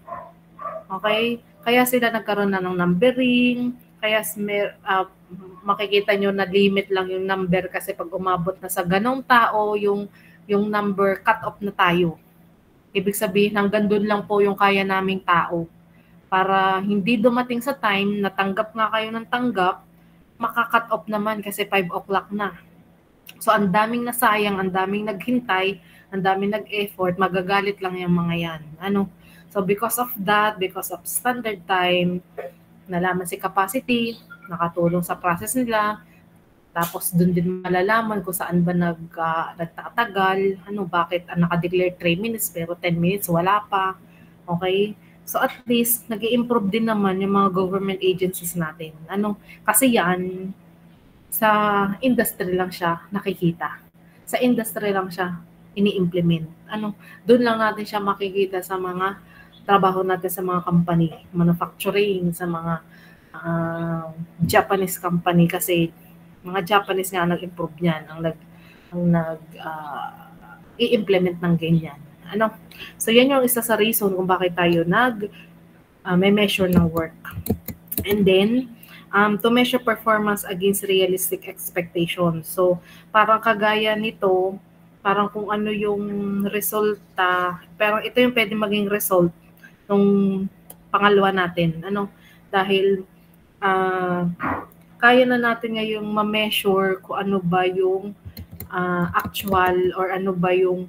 Okay? Kaya sila nagkaroon na ng numbering, kaya uh, makikita nyo na limit lang yung number kasi pag umabot na sa ganong tao, yung, yung number cut off na tayo. Ibig sabihin, hanggang doon lang po yung kaya naming tao. Para hindi dumating sa time na tanggap nga kayo ng tanggap, maka-cut off naman kasi five o'clock na. So, ang daming nasayang, ang daming naghintay, ang daming nag-effort, magagalit lang yung mga yan. Ano? So, because of that, because of standard time, nalaman si capacity, nakatulong sa process nila, tapos doon din malalaman kung saan ba nag, uh, nagtatagal, ano, bakit uh, nakadeclare three minutes pero ten minutes, wala pa. Okay? So at least, nag-i-improve din naman yung mga government agencies natin. Ano? Kasi yan, sa industry lang siya nakikita. Sa industry lang siya ini-implement. Ano? Doon lang natin siya makikita sa mga trabaho natin sa mga company, manufacturing, sa mga uh, Japanese company kasi mga Japanese nga nag-improve niyan, ang nag ang nag uh, i-implement ng ganyan. Ano? So yan yung isa sa reason kung bakit tayo nag uh, may measure ng work. And then um, to measure performance against realistic expectations. So parang kagaya nito, parang kung ano yung resulta, pero ito yung pwede maging result ng pangalawa natin. Ano? Dahil uh, kaya na natin ngayong ma-measure kung ano ba yung uh, actual or ano ba yung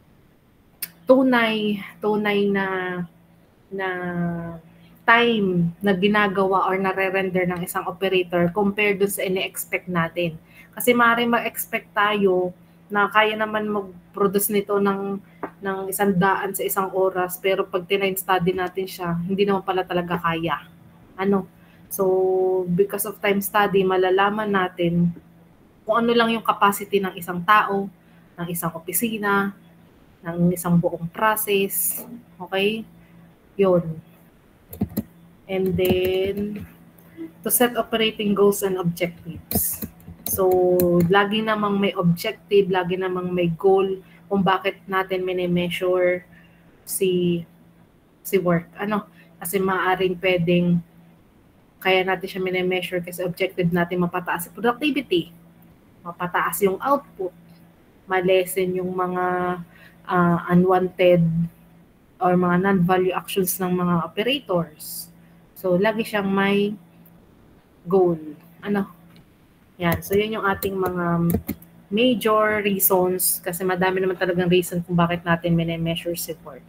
tunay, tunay na na time na ginagawa or nare-render ng isang operator compared dun sa ini-expect natin. Kasi maaaring ma-expect tayo na kaya naman mag-produce nito ng, ng isang daan sa isang oras, pero pag time study natin siya, hindi naman pala talaga kaya. Ano? So, because of time study, malalaman natin kung ano lang yung capacity ng isang tao, ng isang opisina, ng isang buong process. Okay? Yun. And then, to set operating goals and objectives. So, lagi namang may objective, lagi namang may goal kung bakit natin mini-measure. si si work. Ano? Kasi maaaring pwedeng kaya natin siya mine-measure kasi objective natin mapataas yung productivity, mapataas yung output, ma-lessen yung mga uh, unwanted or mga non-value actions ng mga operators. So, lagi siyang may goal. Ano? Yan. So, yun yung ating mga major reasons kasi madami naman talagang reason kung bakit natin mine-measure si work.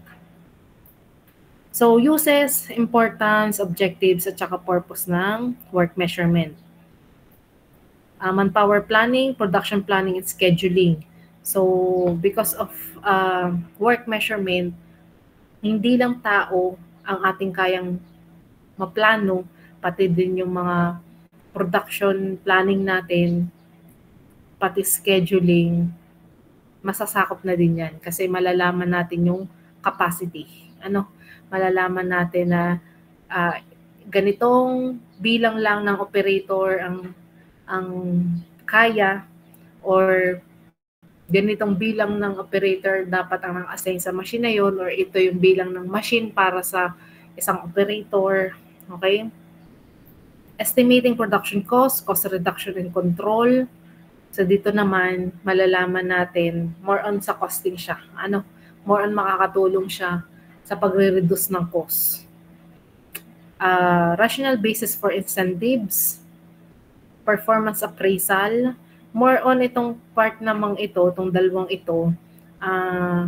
So, uses, importance, objectives, at saka purpose ng work measurement. Uh, manpower planning, production planning, and scheduling. So, because of uh, work measurement, hindi lang tao ang ating kayang maplano, pati din yung mga production planning natin, pati scheduling, masasakop na din yan kasi malalaman natin yung capacity. Ano? Malalaman natin na uh, ganitong bilang lang ng operator ang ang kaya or ganitong bilang ng operator dapat ang nang-assign sa machine na yun or ito yung bilang ng machine para sa isang operator. Okay? Estimating production cost, cost reduction and control. So dito naman malalaman natin more on sa costing siya. Ano? More on makakatulong siya sa pagre-reduce ng cost. Uh, rational basis for incentives, performance appraisal, more on itong part namang ito, itong dalawang ito, uh,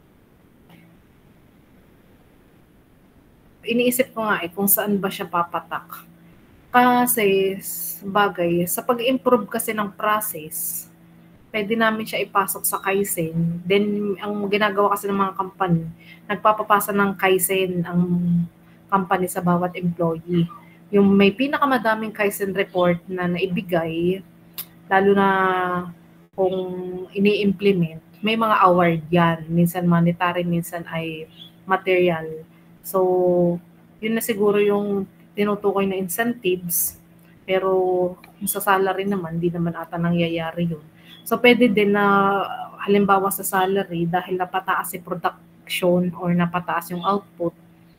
iniisip ko nga eh kung saan ba siya papatak. Kasi, bagay, sa pag-improve kasi ng process, pwede namin siya ipasok sa Kaizen. Then, ang ginagawa kasi ng mga company, nagpapapasa ng Kaizen ang company sa bawat employee. Yung may pinakamadaming Kaizen report na naibigay, lalo na kung ini-implement, may mga award yan. Minsan monetary, minsan ay material. So, yun na siguro yung tinutukoy na incentives. Pero sa salary naman, di naman ata nangyayari yun. So, pwede din na halimbawa sa salary, dahil napataas si production or napataas yung output,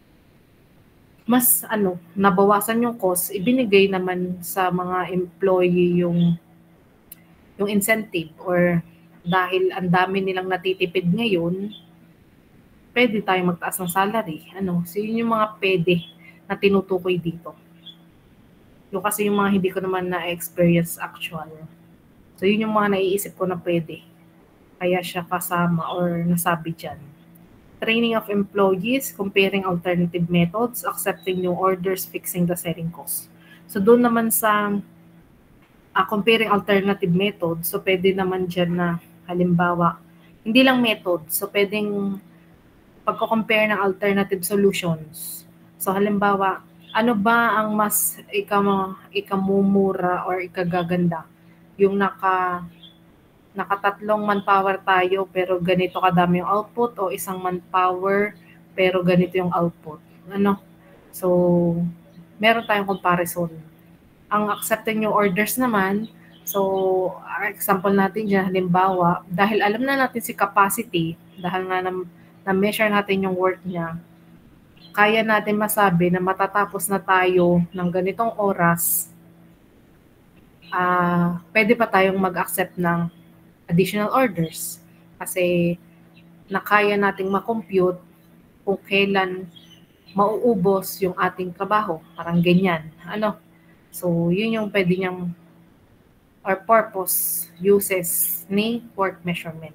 mas ano, nabawasan yung cost, ibinigay naman sa mga employee yung yung incentive or dahil ang dami nilang natitipid ngayon, pwede tayong magtaas ng salary. Ano, so yun yung mga pwede na tinutukoy dito. Yung kasi yung mga hindi ko naman na-experience actual. So yun yung mga naiisip ko na pwede. Kaya siya kasama or nasabi dyan. Training of employees, comparing alternative methods, accepting new orders, fixing the selling cost. So doon naman sa uh, comparing alternative methods, so pwede naman dyan na halimbawa, hindi lang method, so pwedeng pagko-compare ng alternative solutions. So halimbawa, ano ba ang mas ikam, ikamumura or ikagaganda? Yung naka nakatatlong manpower tayo pero ganito kadami yung output o isang manpower pero ganito yung output. Ano? So, meron tayong comparison. Ang accepting yung orders naman, so, example natin dyan, halimbawa, dahil alam na natin si capacity, dahil nga na, na-measure natin yung work niya, kaya natin masabi na matatapos na tayo ng ganitong oras, uh, pwede pa tayong mag-accept ng additional orders kasi nakaya nating ma-compute kung kailan mauubos yung ating trabaho. Parang ganyan. Ano? So, yun yung pwede niyang or purpose, uses ni work measurement.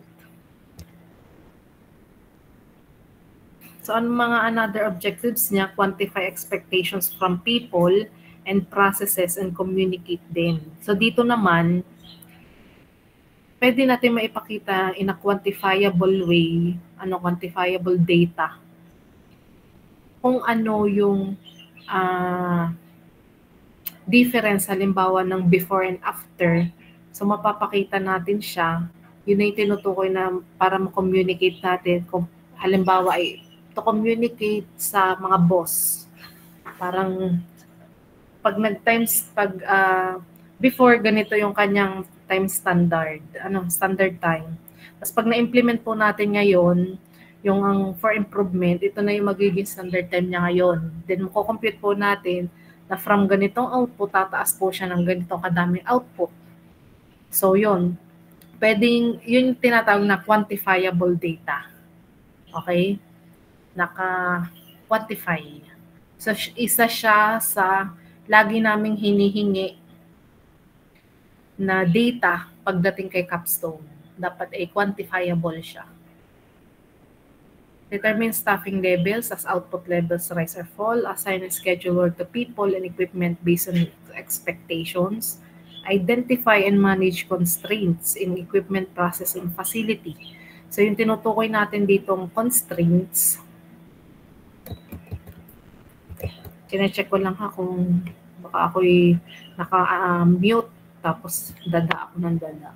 So, ano mga another objectives niya? Quantify expectations from people and processes and communicate them. So, dito naman, pwede natin maipakita in a quantifiable way, ano, quantifiable data, kung ano yung uh, difference, halimbawa, ng before and after. So, mapapakita natin siya. Yun na yung tinutukoy na para ma-communicate natin. Kung halimbawa, ay to communicate sa mga boss. Parang, pag nag-times, pag uh, before, ganito yung kanyang time standard, ano, standard time. Tapos pag na-implement po natin ngayon, yung ang for improvement, ito na yung magiging standard time niya ngayon. Then, mako-compute po natin na from ganitong output, tataas po siya ng ganitong kadaming output. So, yun. Pwedeng, yun yung tinatawag na quantifiable data. Okay? Naka-quantify. So, isa siya sa lagi naming hinihingi na data pagdating kay Capstone. Dapat ay quantifiable siya. Determine staffing levels as output levels rise or fall. Assign and schedule work to people and equipment based on expectations. Identify and manage constraints in equipment processing facility. So yung tinutukoy natin ditong constraints, kine-check ko lang ha kung baka ako'y naka-mute tapos dada ako ng dada.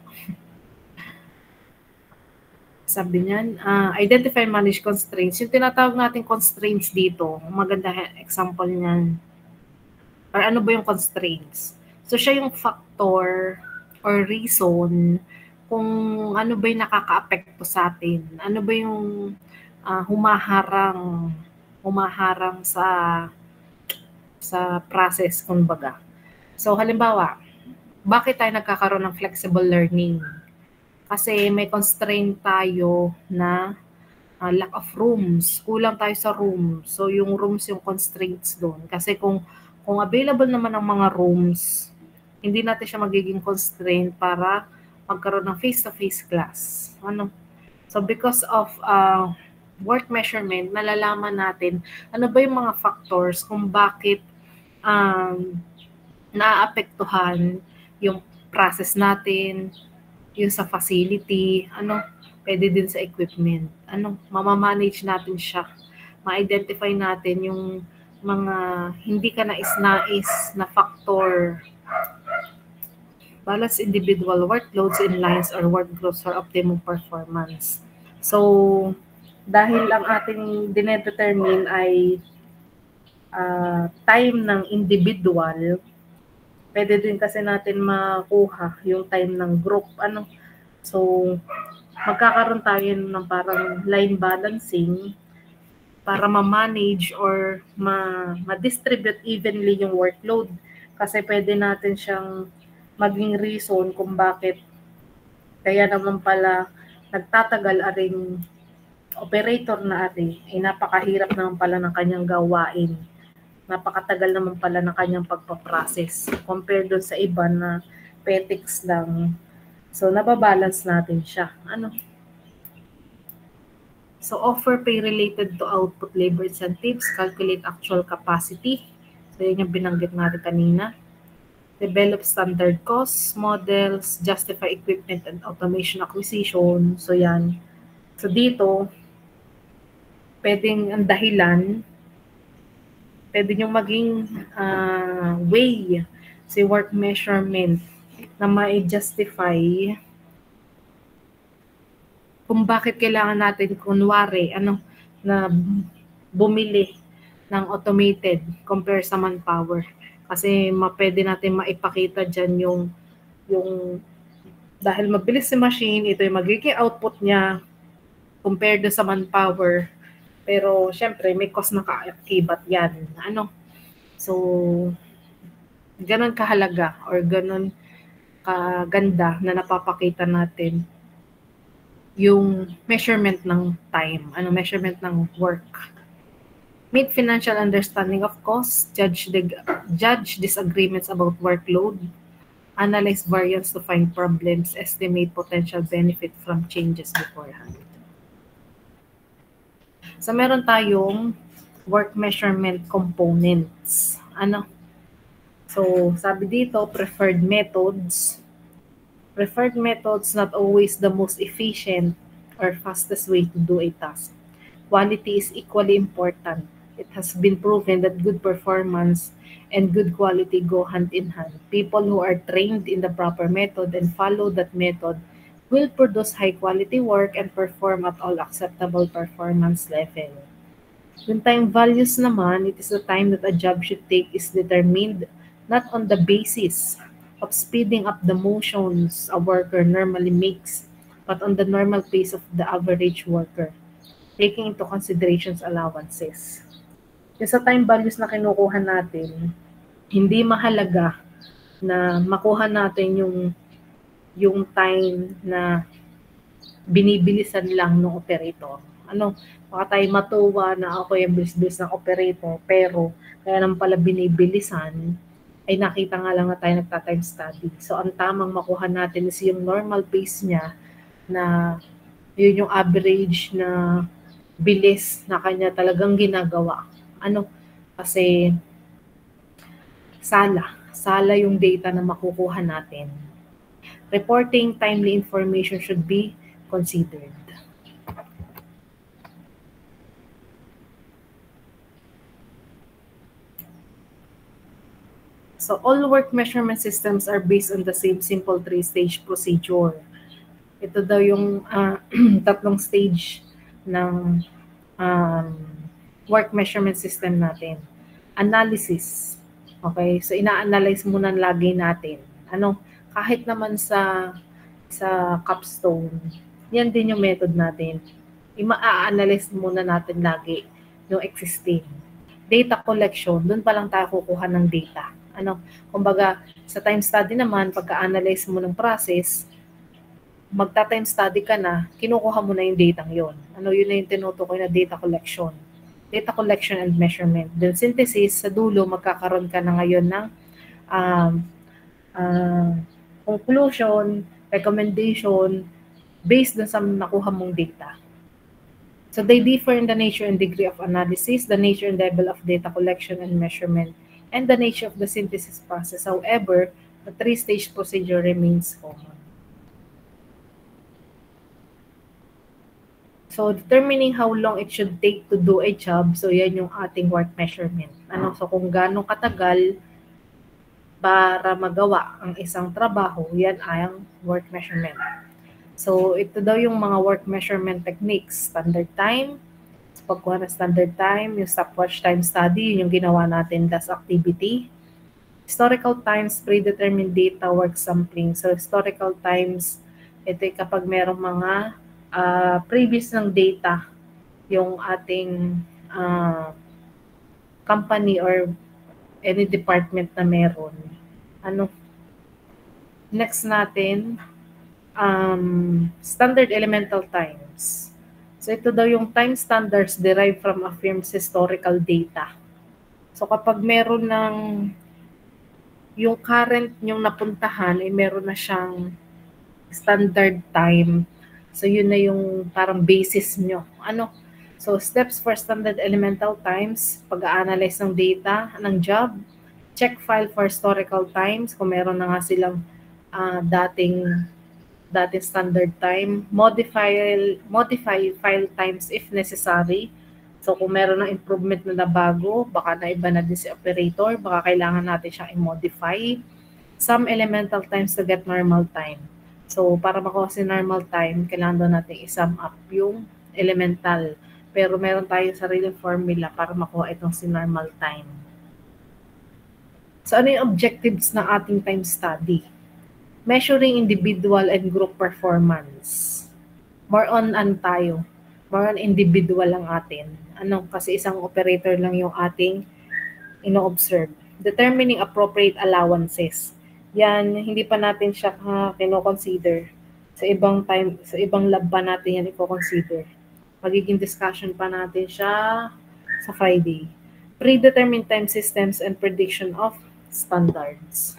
Sabi niyan, uh, identify and manage constraints. Yung tinatawag natin constraints dito, maganda example niyan. Or ano ba yung constraints? So siya yung factor or reason kung ano ba yung nakaka-apekto sa atin. Ano ba yung uh, humaharang humaharang sa sa process, kumbaga. So halimbawa, bakit tayo nagkakaroon ng flexible learning? Kasi may constraint tayo na uh, lack of rooms. Kulang tayo sa room. So yung rooms yung constraints doon. Kasi kung kung available naman ang mga rooms, hindi natin siya magiging constraint para magkaroon ng face-to-face class. Ano? So because of uh, work measurement, nalalaman natin ano ba yung mga factors kung bakit um, naaapektuhan yung process natin, yung sa facility, ano, pwede din sa equipment. Ano, mamamanage natin siya. Ma-identify natin yung mga hindi ka nais-nais na factor. Balance individual workloads in lines or work groups for optimum performance. So, dahil ang ating dinedetermine ay uh, time ng individual, pwede din kasi natin makuha yung time ng group. Ano? So, magkakaroon tayo ng parang line balancing para ma-manage or ma- ma-distribute evenly yung workload. Kasi pwede natin siyang maging reason kung bakit kaya naman pala nagtatagal aring operator na ari, ay napakahirap naman pala ng kanyang gawain. Napakatagal naman pala ng kanyang pagpaprocess compared doon sa iba na petics lang. So, nababalance natin siya. Ano? So, offer pay related to output labor incentives, calculate actual capacity. So, yun yung binanggit natin kanina. Develop standard costs, models, justify equipment and automation acquisition. So, yan. So, dito, pwedeng ang dahilan, pwede nyo maging uh, way si work measurement na ma-justify kung bakit kailangan natin, kunwari, ano, na bumili ng automated compare sa manpower. Kasi mapwede natin maipakita dyan yung, yung dahil mabilis si machine, ito yung magiging output niya compared sa manpower. Pero, syempre, may cost na kaakibat yan. Ano? So, ganun kahalaga or ganun kaganda na napapakita natin yung measurement ng time, ano, measurement ng work. Meet financial understanding of cost, judge, the, judge disagreements about workload, analyze variance to find problems, estimate potential benefit from changes beforehand. So, meron tayong work measurement components. Ano? So, sabi dito, preferred methods. Preferred methods not always the most efficient or fastest way to do a task. Quality is equally important. It has been proven that good performance and good quality go hand in hand. People who are trained in the proper method and follow that method will produce high-quality work and perform at all acceptable performance level. Yung time values naman, it is the time that a job should take is determined not on the basis of speeding up the motions a worker normally makes, but on the normal pace of the average worker. taking into considerations allowances. Yung sa time values na kinukuha natin, hindi mahalaga na makuha natin yung yung time na binibilisan lang ng operator. Ano, baka tayo matuwa na ako yung bilis-bilis ng operator, pero kaya naman pala binibilisan, ay nakita nga lang na tayo nagta-time study. So, ang tamang makuha natin is yung normal pace niya na yun yung average na bilis na kanya talagang ginagawa. Ano, kasi sala. Sala yung data na makukuha natin. Reporting timely information should be considered. So all work measurement systems are based on the same simple three-stage procedure. Ito daw yung uh, tatlong stage ng um, work measurement system natin. Analysis. Okay, so ina-analyze muna lagi natin. Ano, kahit naman sa sa capstone, yan din yung method natin. Ima-analyze muna natin lagi yung existing. Data collection, dun pa lang tayo kukuha ng data. Ano, kumbaga, sa time study naman, pagka-analyze mo ng process, magta-time study ka na, kinukuha mo na yung data yon. Ano, yun na yung tinutukoy na data collection. Data collection and measurement. Then synthesis, sa dulo, magkakaroon ka na ngayon ng um, uh, conclusion, recommendation, based dun sa nakuha mong data. So they differ in the nature and degree of analysis, the nature and level of data collection and measurement, and the nature of the synthesis process. However, the three-stage procedure remains common. So, determining how long it should take to do a job, so yan yung ating work measurement. Ano, so kung gaano katagal para magawa ang isang trabaho, yan ay ang work measurement. So, ito daw yung mga work measurement techniques. Standard time, pagkuha na standard time, yung stopwatch time study, yun yung ginawa natin das activity. Historical times, predetermined data, work sampling. So, historical times, ito ay kapag merong mga uh, previous ng data yung ating uh, company or any department na meron. Ano? Next natin, um, standard elemental times. So, ito daw yung time standards derived from a firm's historical data. So, kapag meron ng yung current yung napuntahan, ay meron na siyang standard time. So, yun na yung parang basis nyo. Ano? So, steps for standard elemental times, pag-a-analyze ng data, ng job, check file for historical times, kung meron na nga silang uh, dating dating standard time, modify modify file times if necessary. So kung meron ng improvement na nabago, baka na iba na din si operator, baka kailangan natin siyang i-modify. Some elemental times to get normal time. So para makuha si normal time, kailangan doon natin i-sum up yung elemental. Pero meron tayong sariling formula para makuha itong si normal time. So ano yung objectives ng ating time study? Measuring individual and group performance. More on an tayo. More on individual lang atin. Ano, kasi isang operator lang yung ating ino-observe. Determining appropriate allowances. Yan, hindi pa natin siya uh, kino-consider. Sa ibang time, sa ibang lab pa natin yan i-consider. Magiging discussion pa natin siya sa Friday. Predetermined time systems and prediction of standards.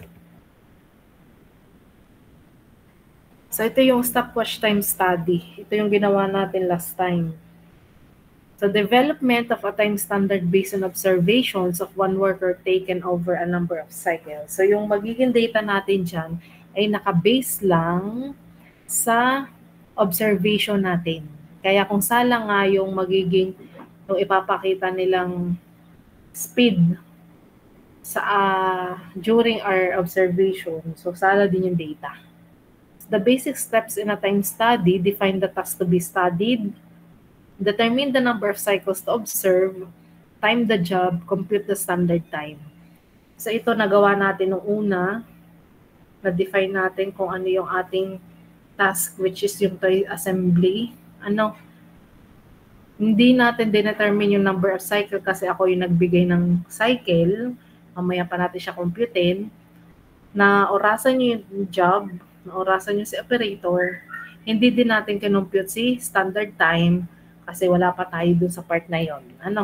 So, ito yung stopwatch time study. Ito yung ginawa natin last time. So, development of a time standard based on observations of one worker taken over a number of cycles. So, yung magiging data natin dyan ay nakabase lang sa observation natin. Kaya kung sala nga yung magiging, yung ipapakita nilang speed sa uh, during our observation, so sala din yung data. The basic steps in a time study: define the task to be studied, determine the number of cycles to observe, time the job, compute the standard time. So ito nagawa natin nung una, na-define natin kung ano yung ating task, which is yung toy assembly. Ano? hindi natin dinetermine yung number of cycle kasi ako yung nagbigay ng cycle. Mamaya pa natin siya computein. Na orasan nyo yung job, na orasan nyo si operator, hindi din natin kinumpute si standard time kasi wala pa tayo dun sa part na yon. Ano?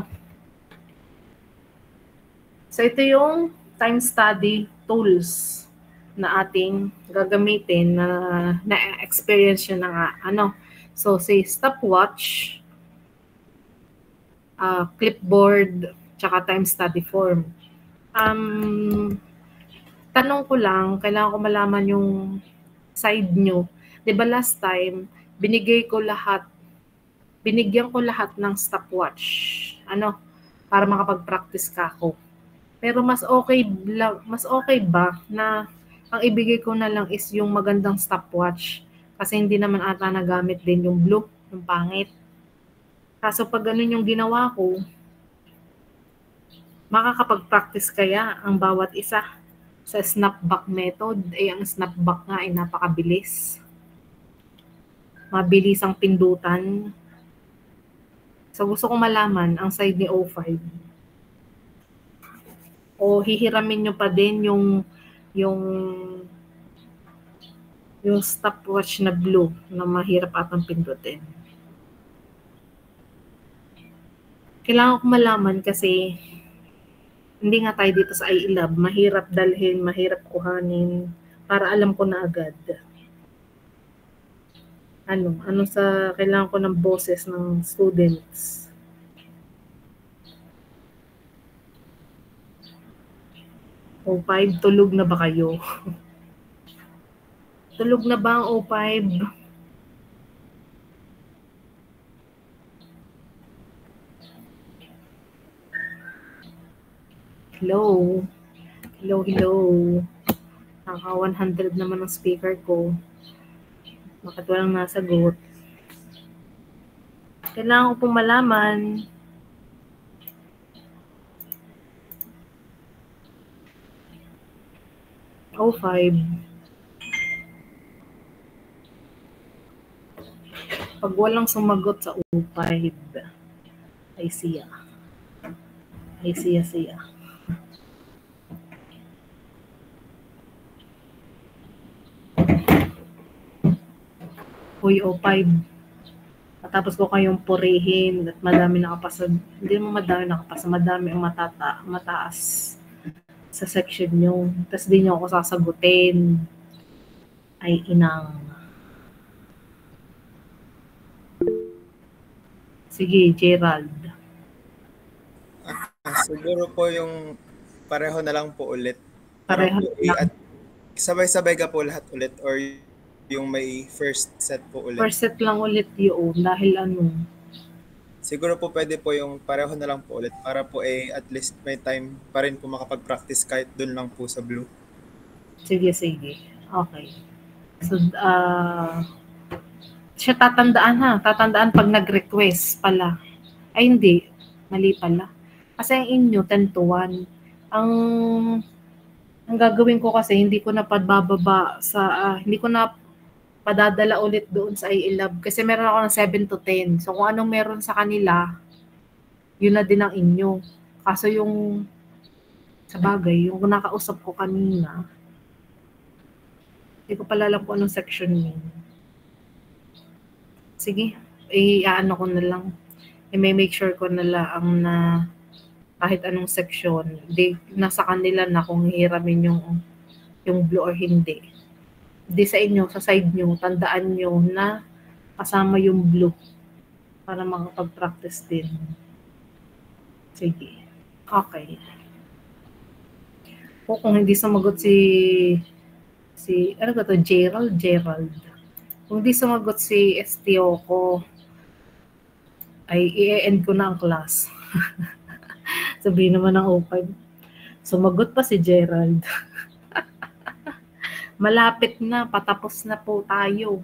So ito yung time study tools na ating gagamitin na na-experience nyo na nga. Ano? So say stopwatch, uh, clipboard, tsaka time study form. Um, tanong ko lang, kailangan ko malaman yung side nyo. Diba last time, binigay ko lahat, binigyan ko lahat ng stopwatch. Ano? Para makapag-practice ka ako. Pero mas okay, mas okay ba na ang ibigay ko na lang is yung magandang stopwatch? Kasi hindi naman ata nagamit din yung blue, yung pangit. Kaso pag ganun yung ginawa ko, makakapag-practice kaya ang bawat isa sa snapback method? Eh, ang snapback nga ay napakabilis. Mabilis ang pindutan. So, gusto kong malaman ang side ni O five. O hihiramin nyo pa din yung yung yung stopwatch na blue na mahirap atang pindutin. Kailangan ko malaman kasi hindi nga tayo dito sa I E Lab, mahirap dalhin, mahirap kuhanin, para alam ko na agad. Ano, ano sa kailangan ko ng boses ng students. O five, tulog na ba kayo? Tulog na ba ang O five? Hello? Hello, hello. Naka one hundred naman ang speaker ko. Bakit walang nasagot? Kailangan ko pong malaman. O five. Pag walang sumagot sa O five, ay siya. Ay siya siya. Uy, O five. Matapos ko kayong purihin at madami nakapasa. Hindi mo madami nakapasa. Madami ang matata, mataas sa section nyo. Tapos di nyo ako sasagutin. Ay, inang. Sige, Gerald. Ah, siguro po yung pareho na lang po ulit. Pareho po, lang. At sabay-sabay ka po lahat ulit or yung may first set po ulit? First set lang ulit yun dahil ano? Siguro po pwede po yung pareho na lang po ulit para po eh at least may time pa rin po makapag-practice kahit dun lang po sa blue. Sige, sige. Okay. So, uh, siya tatandaan ha. Tatandaan pag nag-request pala. Ay, hindi. Mali pala. Kasi ang inyo, ten to one. Ang, ang gagawin ko kasi, hindi ko na pabababa sa, uh, hindi ko na padadala ulit doon sa I E Lab. Kasi meron ako ng seven to ten. So, kung anong meron sa kanila, yun na din ang inyo. Kaso yung, sa bagay, yung nakausap ko kanina, hindi ko pala alam kung anong section yun. Sige, i-ano ko na lang. I-may make sure ko na lang na kahit anong section, di, nasa kanila na kung hihiramin yung, yung blue or hindi. Di sa inyo, sa side nyo, tandaan nyo na kasama yung blue para makapag-practice din. Sige. Okay. O kung hindi sumagot si si ano ba to? Gerald? Gerald. Kung hindi sumagot si Estioko, ay i-end ko na ang class. Sabihin naman ng O five. Sumagot pa si Gerald. Malapit na, patapos na po tayo.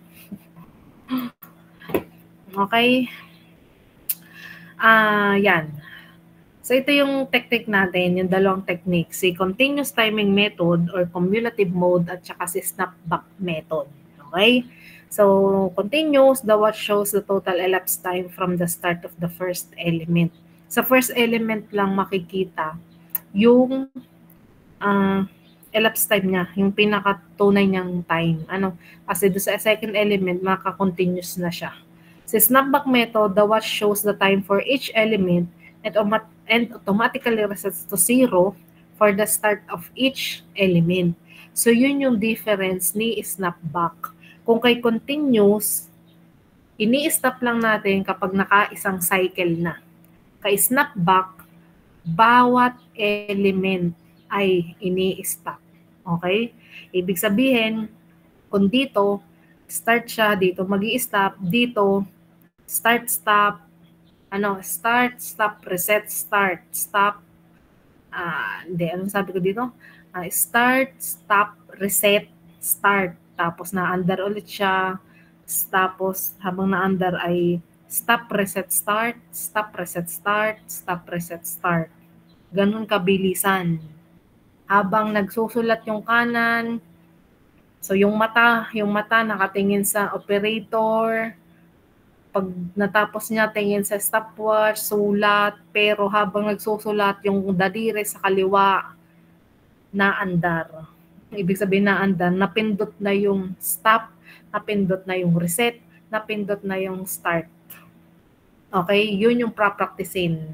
Okay? Ah, uh, yan. So ito yung technique natin, yung dalawang technique, si continuous timing method or cumulative mode at saka si snapback method. Okay? So, continuous, the watch shows the total elapsed time from the start of the first element. Sa first element lang makikita yung uh, elapsed time niya, yung pinakatunay niyang time. Ano? Kasi doon sa second element, maka-continuous na siya. Sa snapback method, the watch shows the time for each element and, and automatically resets to zero for the start of each element. So, yun yung difference ni snapback. Kung kay continuous, ini-stop lang natin kapag naka-isang cycle na. Kay snapback, bawat element ay ini-stop. Okay? Ibig sabihin, kung dito, start siya, dito magi-stop, dito, start, stop, ano, start, stop, reset, start, stop, ah, uh, hindi, anong sabi ko dito? Uh, start, stop, reset, start. Tapos na-under ulit siya. Tapos habang na-under ay stop, reset, start, stop, reset, start, stop, reset, start. Ganun kabilisan. Habang nagsusulat yung kanan, so yung mata, yung mata nakatingin sa operator. Pag natapos niya, tingin sa stopwatch, sulat, pero habang nagsusulat yung daliri sa kaliwa, naandar. Ibig sabihin naandar, napindot na yung stop, napindot na yung reset, napindot na yung start. Okay? Yun yung pra-practicein.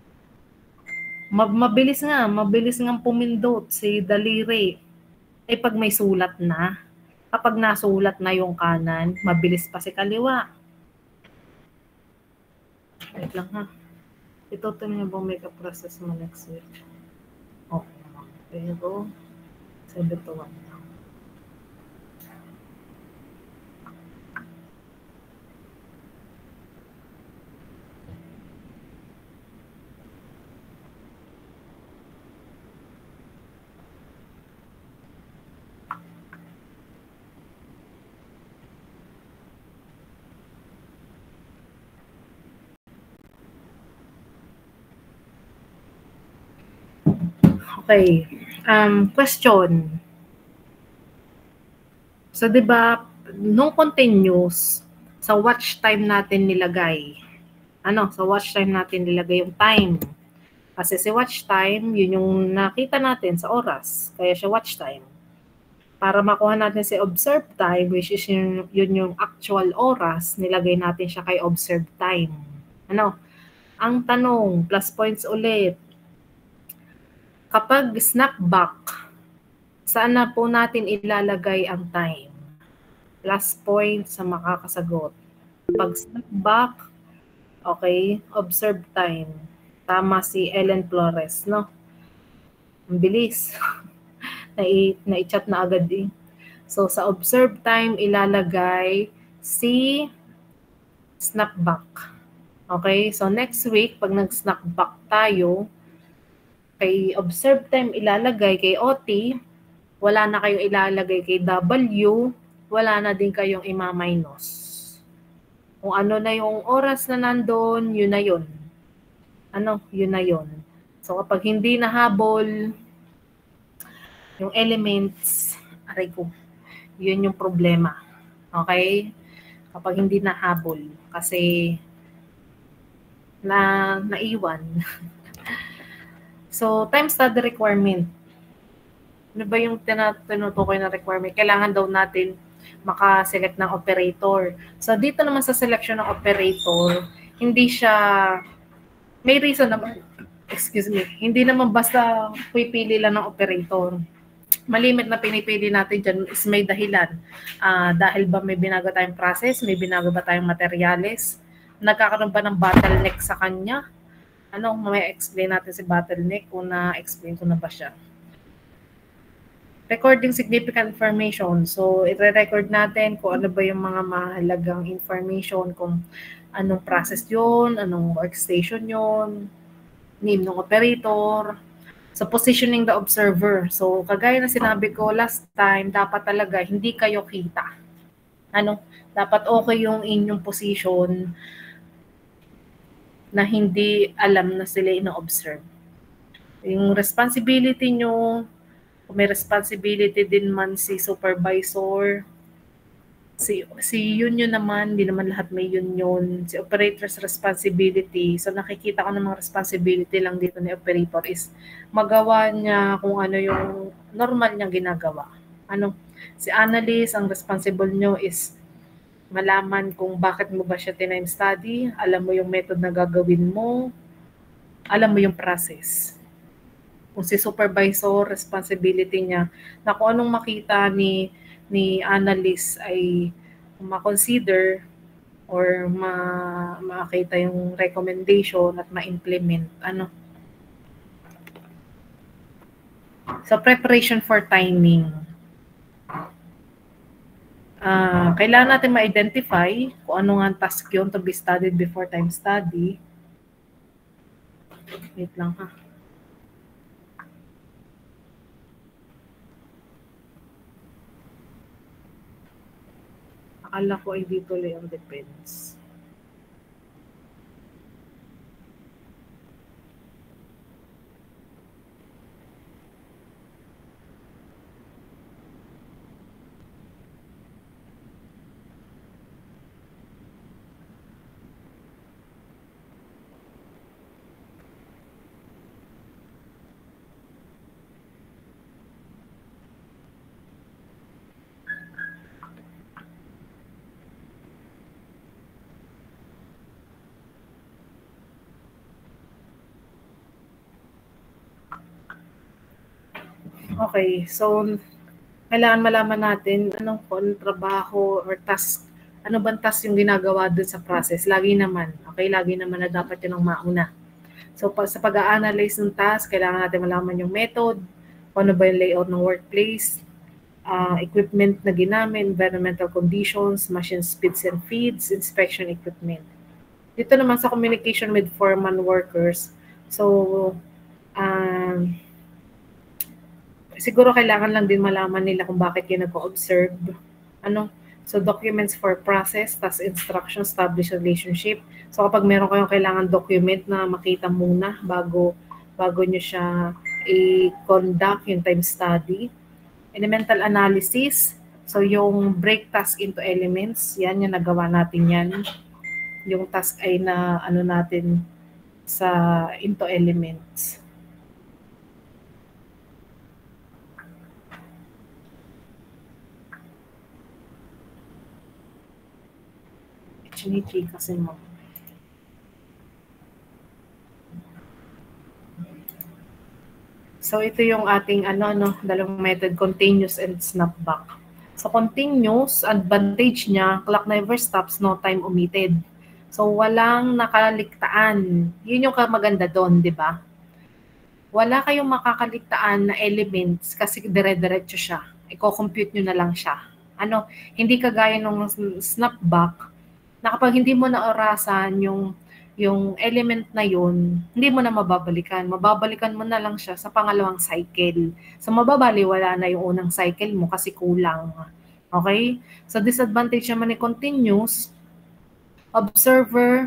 Mabilis nga, mabilis nga pumindot si daliri. Eh pag may sulat na, kapag nasulat na yung kanan, mabilis pa si kaliwa. Wait lang ha. Ito ito niya bang make-up process mo next week? Okay naman. Pero, sabi to one lang. Okay. Um, question. So, di ba, nung continuous, sa watch time natin nilagay. Ano? Sa watch time natin nilagay yung time. Kasi si watch time, yun yung nakita natin sa oras. Kaya siya watch time. Para makuha natin si observed time, which is yun, yun yung actual oras, nilagay natin siya kay observed time. Ano? Ang tanong, plus points ulit. Kapag snapback, saan na po natin ilalagay ang time? Plus points sa makakasagot. Pag snapback, okay, observed time. Tama si Ellen Flores, no? Ang bilis. Nai- nai-chat na agad eh. So, sa observed time, ilalagay si snapback. Okay? So, next week, pag nag-snapback tayo, kay observed time ilalagay kay O T, wala na kayong ilalagay kay W, wala na din kayong ima-minus. Kung ano na yung oras na nandun, yun na yun. Ano? Yun na yun. So kapag hindi nahabol yung elements, aray ko, yun yung problema. Okay? Kapag hindi nahabol. Kasi na naiwan. So, time study requirement. Ano ba yung tinutukoy na requirement? Kailangan daw natin makaselect ng operator. So, dito naman sa selection ng operator, hindi siya, may reason naman, excuse me, hindi naman basta pipili lang ng operator. Malimit na pinipili natin dyan is may dahilan. Uh, dahil ba may binago tayong process, may binago ba tayong materyales, nagkakaroon ba ng bottleneck sa kanya? Ano, may explain natin si bottleneck kung na-explain ko na ba siya. Recording significant information. So, i-record natin kung ano ba yung mga mahalagang information, kung anong process yun, anong workstation yun, name ng operator. So, positioning the observer. So, kagaya na sinabi ko last time, dapat talaga hindi kayo kita. Ano, dapat okay yung inyong position na hindi alam na sila ina-observe. Yung responsibility nyo, kung may responsibility din man si supervisor, Si, si union naman, di naman lahat may union. Si operator's responsibility, so nakikita ko namang responsibility lang dito ni operator is magawa niya kung ano yung normal niyang ginagawa. Ano, si analyst, ang responsible nyo is malaman kung bakit mo ba siya time study, alam mo yung method na gagawin mo, alam mo yung process. Kung si supervisor, responsibility niya na kung anong makita ni ni analyst ay ma-consider or ma makita yung recommendation at ma-implement. Ano? So, preparation for timing. Uh, kailangan natin ma-identify kung ano nga task yun to be studied before time study. Wait lang ha. Akala ko ay dito lang depends. Okay, so kailangan malaman natin anong kung trabaho or task, ano bang task yung ginagawa dun sa process. Lagi naman, okay, lagi naman na dapat yun ang mauna. So sa pag-a-analyze ng task, kailangan natin malaman yung method, kung ano ba yung layout ng workplace, uh, equipment na ginamit, environmental conditions, machine speeds and feeds, inspection equipment. Dito naman sa communication with foreman workers, so um, siguro kailangan lang din malaman nila kung bakit yun nag-observe. Ano? So, documents for process, task instruction, establish relationship. So, kapag meron kayong kailangan document na makita muna bago bago nyo siya i-conduct yung time study. Elemental analysis. So, yung break task into elements, yan yung nagawa natin yan. Yung task ay na ano natin sa into elements. Chinichi kasi mo. So, ito yung ating ano, no, dalawang method, continuous and snapback. So, continuous, advantage niya, clock never stops, no time omitted. So, walang nakaligtaan. Yun yung maganda doon, di ba? Wala kayong makakaligtaan na elements kasi dire-diretso siya. Iko-compute nyo na lang siya. Ano, hindi kagaya ng snapback, na kapag hindi mo na orasan yung yung element na yun, hindi mo na mababalikan. Mababalikan mo na lang siya sa pangalawang cycle. So, mababaliwala na yung unang cycle mo kasi kulang. Okay? So, disadvantage naman ni continuous, observer,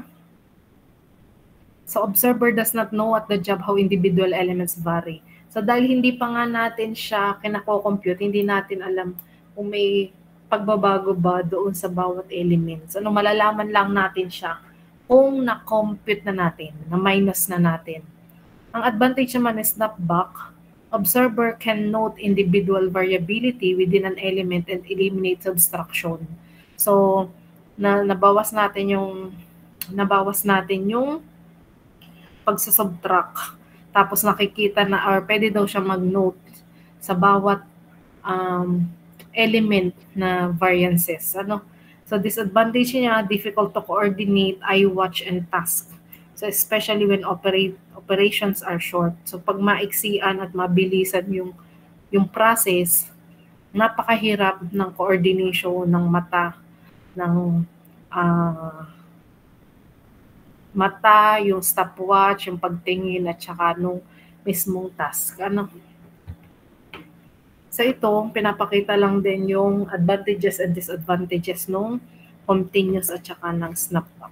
so observer does not know at the job how individual elements vary. So, dahil hindi pa nga natin siya kinako-compute, hindi natin alam kung may pagbabago ba doon sa bawat elements. Ano, malalaman lang natin siya kung na-compute na natin, na-minus na natin. Ang advantage naman is snapback. Observer can note individual variability within an element and eliminate subtraction. So, na nabawas natin yung nabawas natin yung pagsasubtract. Tapos nakikita na, or pwede daw siya mag-note sa bawat um, element na variances. Ano? So, disadvantage niya, difficult to coordinate, eye watch, and task. So, especially when operate, operations are short. So, pag maiksian at mabilisan yung, yung process, napakahirap ng coordination ng mata, ng uh, mata, yung stopwatch, yung pagtingin, at saka nung mismong task. Ano? Sa ito, pinapakita lang din yung advantages and disadvantages nung continuous at saka ng snapback.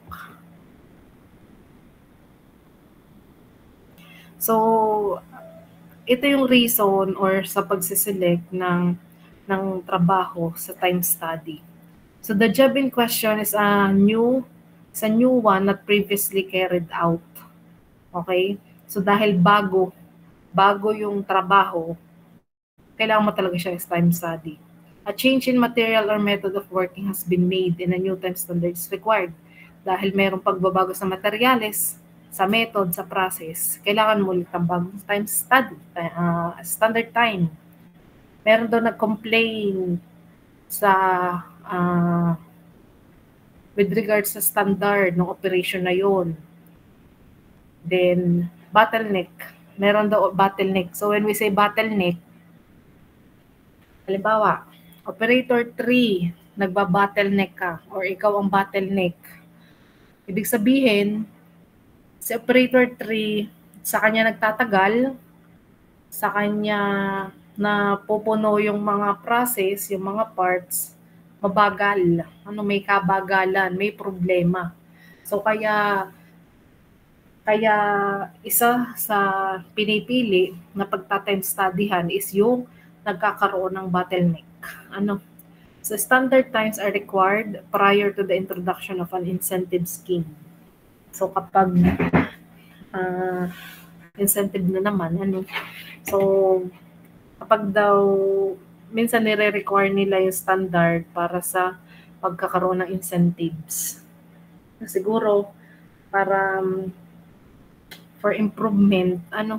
So, ito yung reason or sa pagsiselect ng, ng trabaho sa time study. So the job in question is a new, is a new one not previously carried out. Okay? So dahil bago, bago yung trabaho, kailangan mo talaga siya is time study. A change in material or method of working has been made and a new time standard is required. Dahil mayroong pagbabago sa materyales, sa method, sa process, kailangan mo ulit ang bagong time study, uh, standard time. Meron daw nag-complain sa uh, with regards sa standard ng operation na yon. Then, bottleneck. Meron daw bottleneck. So when we say bottleneck, halimbawa, operator three, nagba-bottleneck ka or ikaw ang bottleneck. Ibig sabihin, si operator three, sa kanya nagtatagal, sa kanya na pupuno yung mga process, yung mga parts, mabagal. Ano, may kabagalan, may problema. So kaya kaya isa sa pinipili na pagta-time studyhan is yung nagkakaroon ng bottleneck. Ano? So standard times are required prior to the introduction of an incentive scheme. So kapag uh, incentive na naman, ano? So kapag daw minsan nire-require nila yung standard para sa pagkakaroon ng incentives. Siguro para um, for improvement, ano?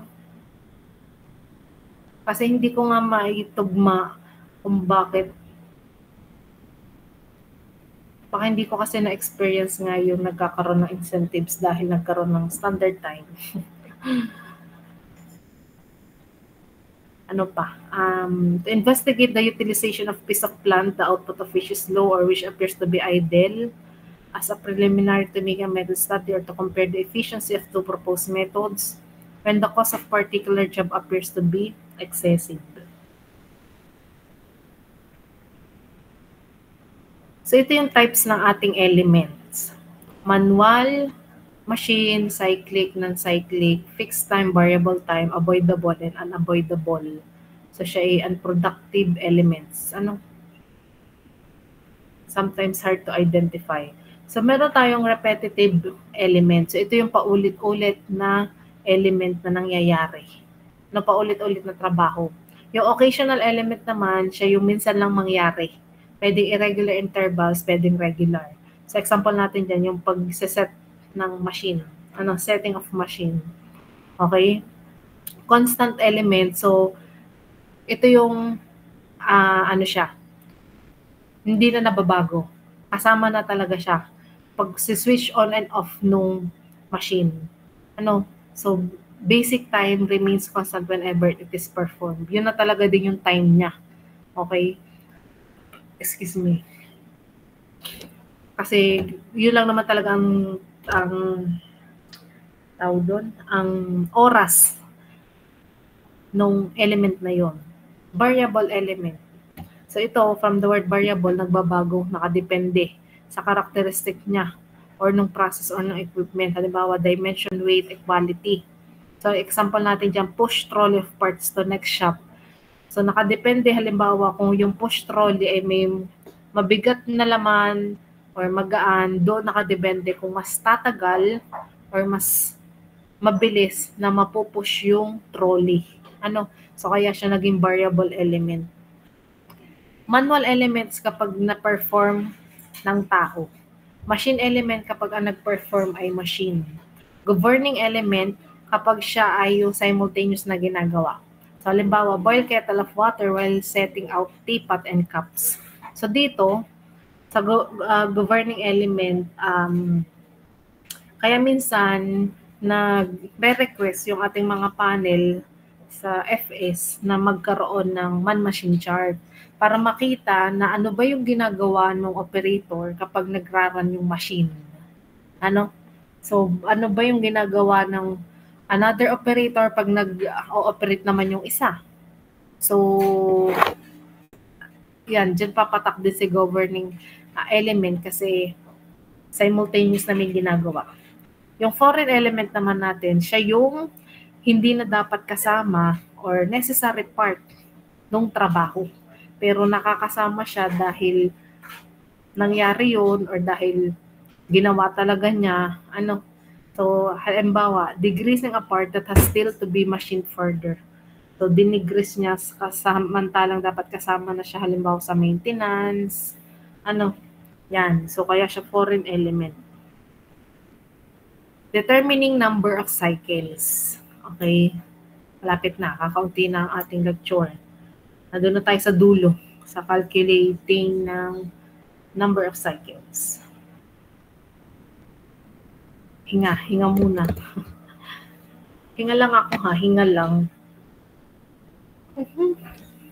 Kasi hindi ko nga maitugma kung bakit. Baka hindi ko kasi na-experience nga yung nagkakaroon ng incentives dahil nagkaroon ng standard time. Ano pa? Um, to investigate the utilization of piece of plant, the output of which is low or which appears to be idle, as a preliminary to make a method study or to compare the efficiency of two proposed methods when the cost of particular job appears to be excessive. So ito yung types ng ating elements. Manual, machine, cyclic, non-cyclic, fixed time, variable time, avoidable, and unavoidable. So siya ay unproductive elements. Ano? Sometimes hard to identify. So meron tayong repetitive elements. So ito yung paulit-ulit na element na nangyayari. Na paulit-ulit na trabaho. Yung occasional element naman, siya yung minsan lang mangyari. Pwedeng irregular intervals, pwedeng regular. So example natin dyan, yung pag-set ng machine. Ano, setting of machine. Okay? Constant element. So ito yung uh, ano siya. Hindi na nababago. Kasama na talaga siya. Pag switch on and off nung machine. Ano? So, basic time remains constant whenever it is performed. Yun na talaga din yung time niya. Okay? Excuse me. Kasi, yun lang naman talaga ang, ang tawag doon, ang oras nung element na yon. Variable element. So, ito, from the word variable, nagbabago, nakadepende sa characteristic niya or nung process or nung equipment. Halimbawa, dimension, weight, equality. So, example natin dyan, push trolley of parts to next shop. So, nakadepende halimbawa kung yung push trolley ay may mabigat na laman or magaan, doon nakadepende kung mas tatagal or mas mabilis na mapupush yung trolley. Ano? So, kaya siya naging variable element. Manual elements kapag na-perform ng tao. Machine element kapag ang nag-perform ay machine. Governing element kapag siya ay yung simultaneous na ginagawa. So, halimbawa, boil kettle of water while setting out teapot and cups. So, dito, sa go- uh, governing element, um, kaya minsan, nag-request yung ating mga panel sa F S na magkaroon ng man-machine chart para makita na ano ba yung ginagawa ng operator kapag nagraran yung machine. Ano? So, ano ba yung ginagawa ng another operator pag nag-ooperate naman yung isa. So, yan, dyan papatak din si governing uh, element kasi simultaneous na may ginagawa. Yung foreign element naman natin, siya yung hindi na dapat kasama or necessary part ng trabaho. Pero nakakasama siya dahil nangyari yun or dahil ginawa talaga niya, ano, so halimbawa, decreasing a part that has still to be machined further. So dinigrease niya samantalang dapat kasama na siya halimbawa sa maintenance, ano, yan. So kaya siya foreign element. Determining number of cycles. Okay. Malapit na. Kakaunti na ang ating lecture. Nandun na tayo sa dulo. Sa calculating ng number of cycles. Hinga. Hinga muna. Hinga lang ako ha. Hinga lang. Uh-huh.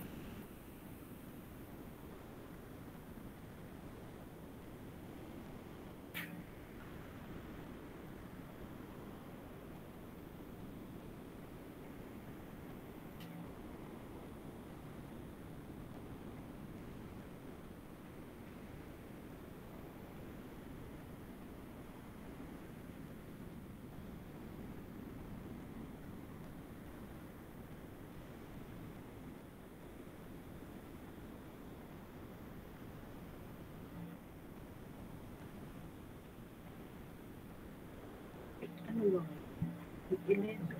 Ano yun? eleven.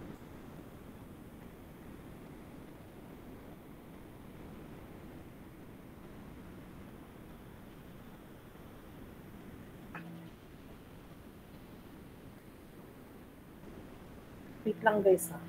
Wait lang guys ha.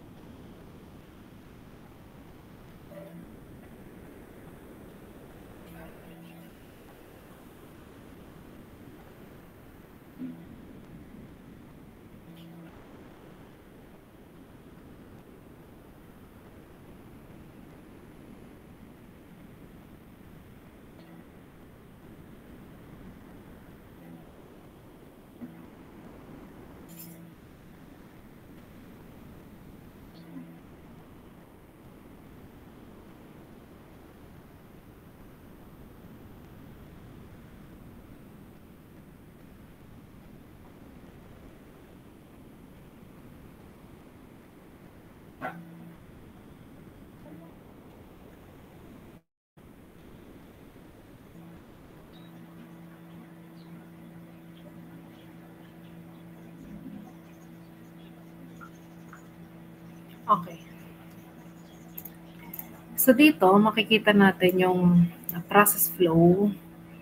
Okay. So dito, makikita natin yung process flow.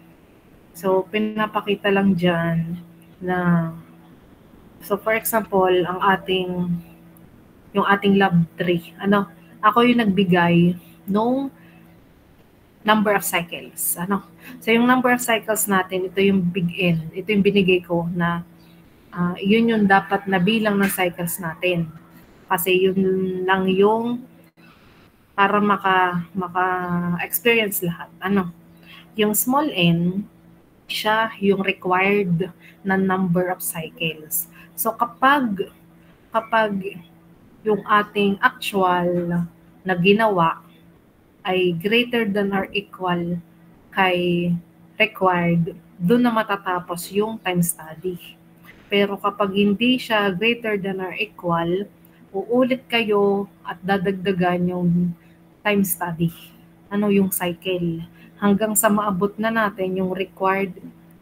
So pinapakita lang dyan na, so for example, ang ating, yung ating lab three, ano, ako yung nagbigay nung number of cycles. Ano? So yung number of cycles natin, ito yung big N. Ito yung binigay ko na uh, yun yung dapat na bilang ng cycles natin. Kasi yun lang yung para maka maka-experience lahat. Ano? Yung small n, siya yung required na number of cycles. So kapag kapag yung ating actual na ginawa ay greater than or equal kay required, doon na matatapos yung time study. Pero kapag hindi siya greater than or equal, uulit kayo at dadagdagan yung time study. Ano yung cycle? Hanggang sa maabot na natin yung required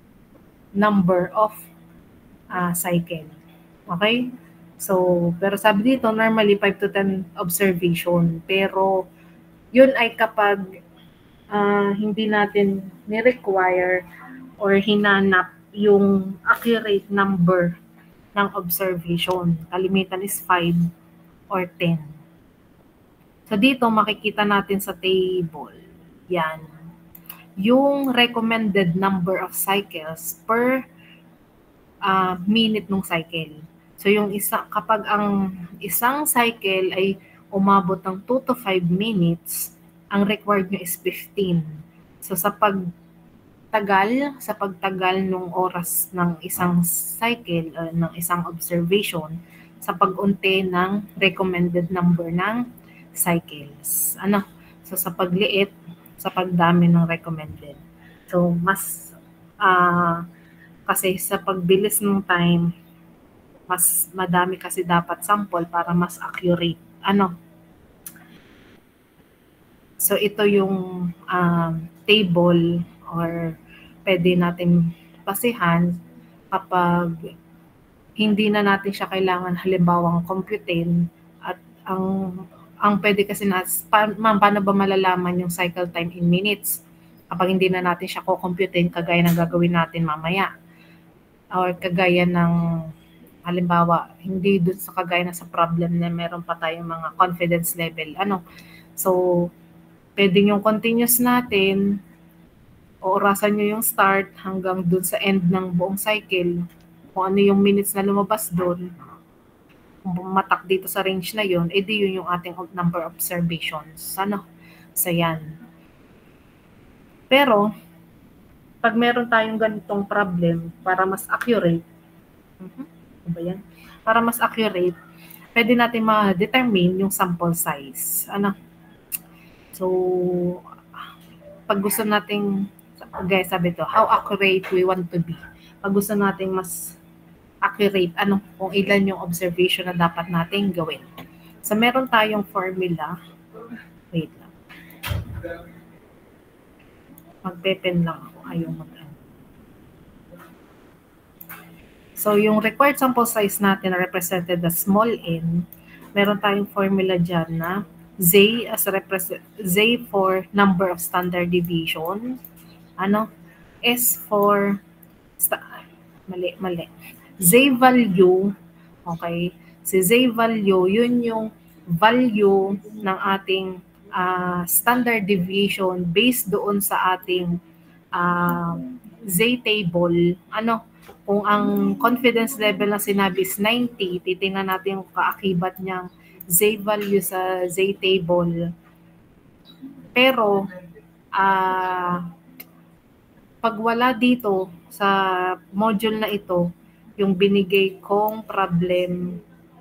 number of uh, cycle. Okay? So, pero sabi dito, normally five to ten observation. Pero, yun ay kapag uh, hindi natin ni-require or hinanap yung accurate number ng observation. Kalimitan is five or ten. So, dito makikita natin sa table. Yan. Yung recommended number of cycles per uh, minute ng cycle. So, yung isa, kapag ang isang cycle ay umabot ng two to five minutes, ang required nyo is fifteen. So, sa pagtagal, sa pagtagal ng oras ng isang cycle, uh, ng isang observation, sa pag-unti ng recommended number ng cycles. Ano? So, sa pagliit, sa pagdami ng recommended. So, mas, uh, kasi sa pagbilis ng time, mas madami kasi dapat sample para mas accurate. Ano? So, ito yung um, table or pwede natin basihan kapag hindi na natin siya kailangan halimbawang computein at ang ang pwede kasi na pa, ma, paano ba malalaman yung cycle time in minutes kapag hindi na natin siya ko-computein kagaya ng gagawin natin mamaya or kagaya ng halimbawa hindi dun sa kagaya na sa problem na meron pa tayong mga confidence level ano so pwedeng yung continuous natin o orasan nyo yung start hanggang dun sa end ng buong cycle kung ano yung minutes na lumabas doon, kung bumatak dito sa range na yun, edi yun yung ating number of observations. Ano? So, yan. Pero, pag meron tayong ganitong problem, para mas accurate, uh-huh, ano ba yan? Para mas accurate, pwede natin ma-determine yung sample size. Ano? So, pag gusto nating, guys, sabi to, how accurate we want to be. Pag gusto nating mas accurate, ano, kung ilan yung observation na dapat nating gawin. So, meron tayong formula. Wait lang. Magpe-pen lang ako. Ayaw mag So, yung required sample size natin represented as small n, meron tayong formula dyan na Z as represent Z for number of standard deviation. Ano? S for mali, mali. Z value, okay, si Z value, yun yung value ng ating uh, standard deviation based doon sa ating uh, Z table. Ano, kung ang confidence level na sinabi is ninety, titingnan natin yung kaakibat niyang Z value sa Z table. Pero, uh, pag wala dito sa module na ito, yung binigay kong problem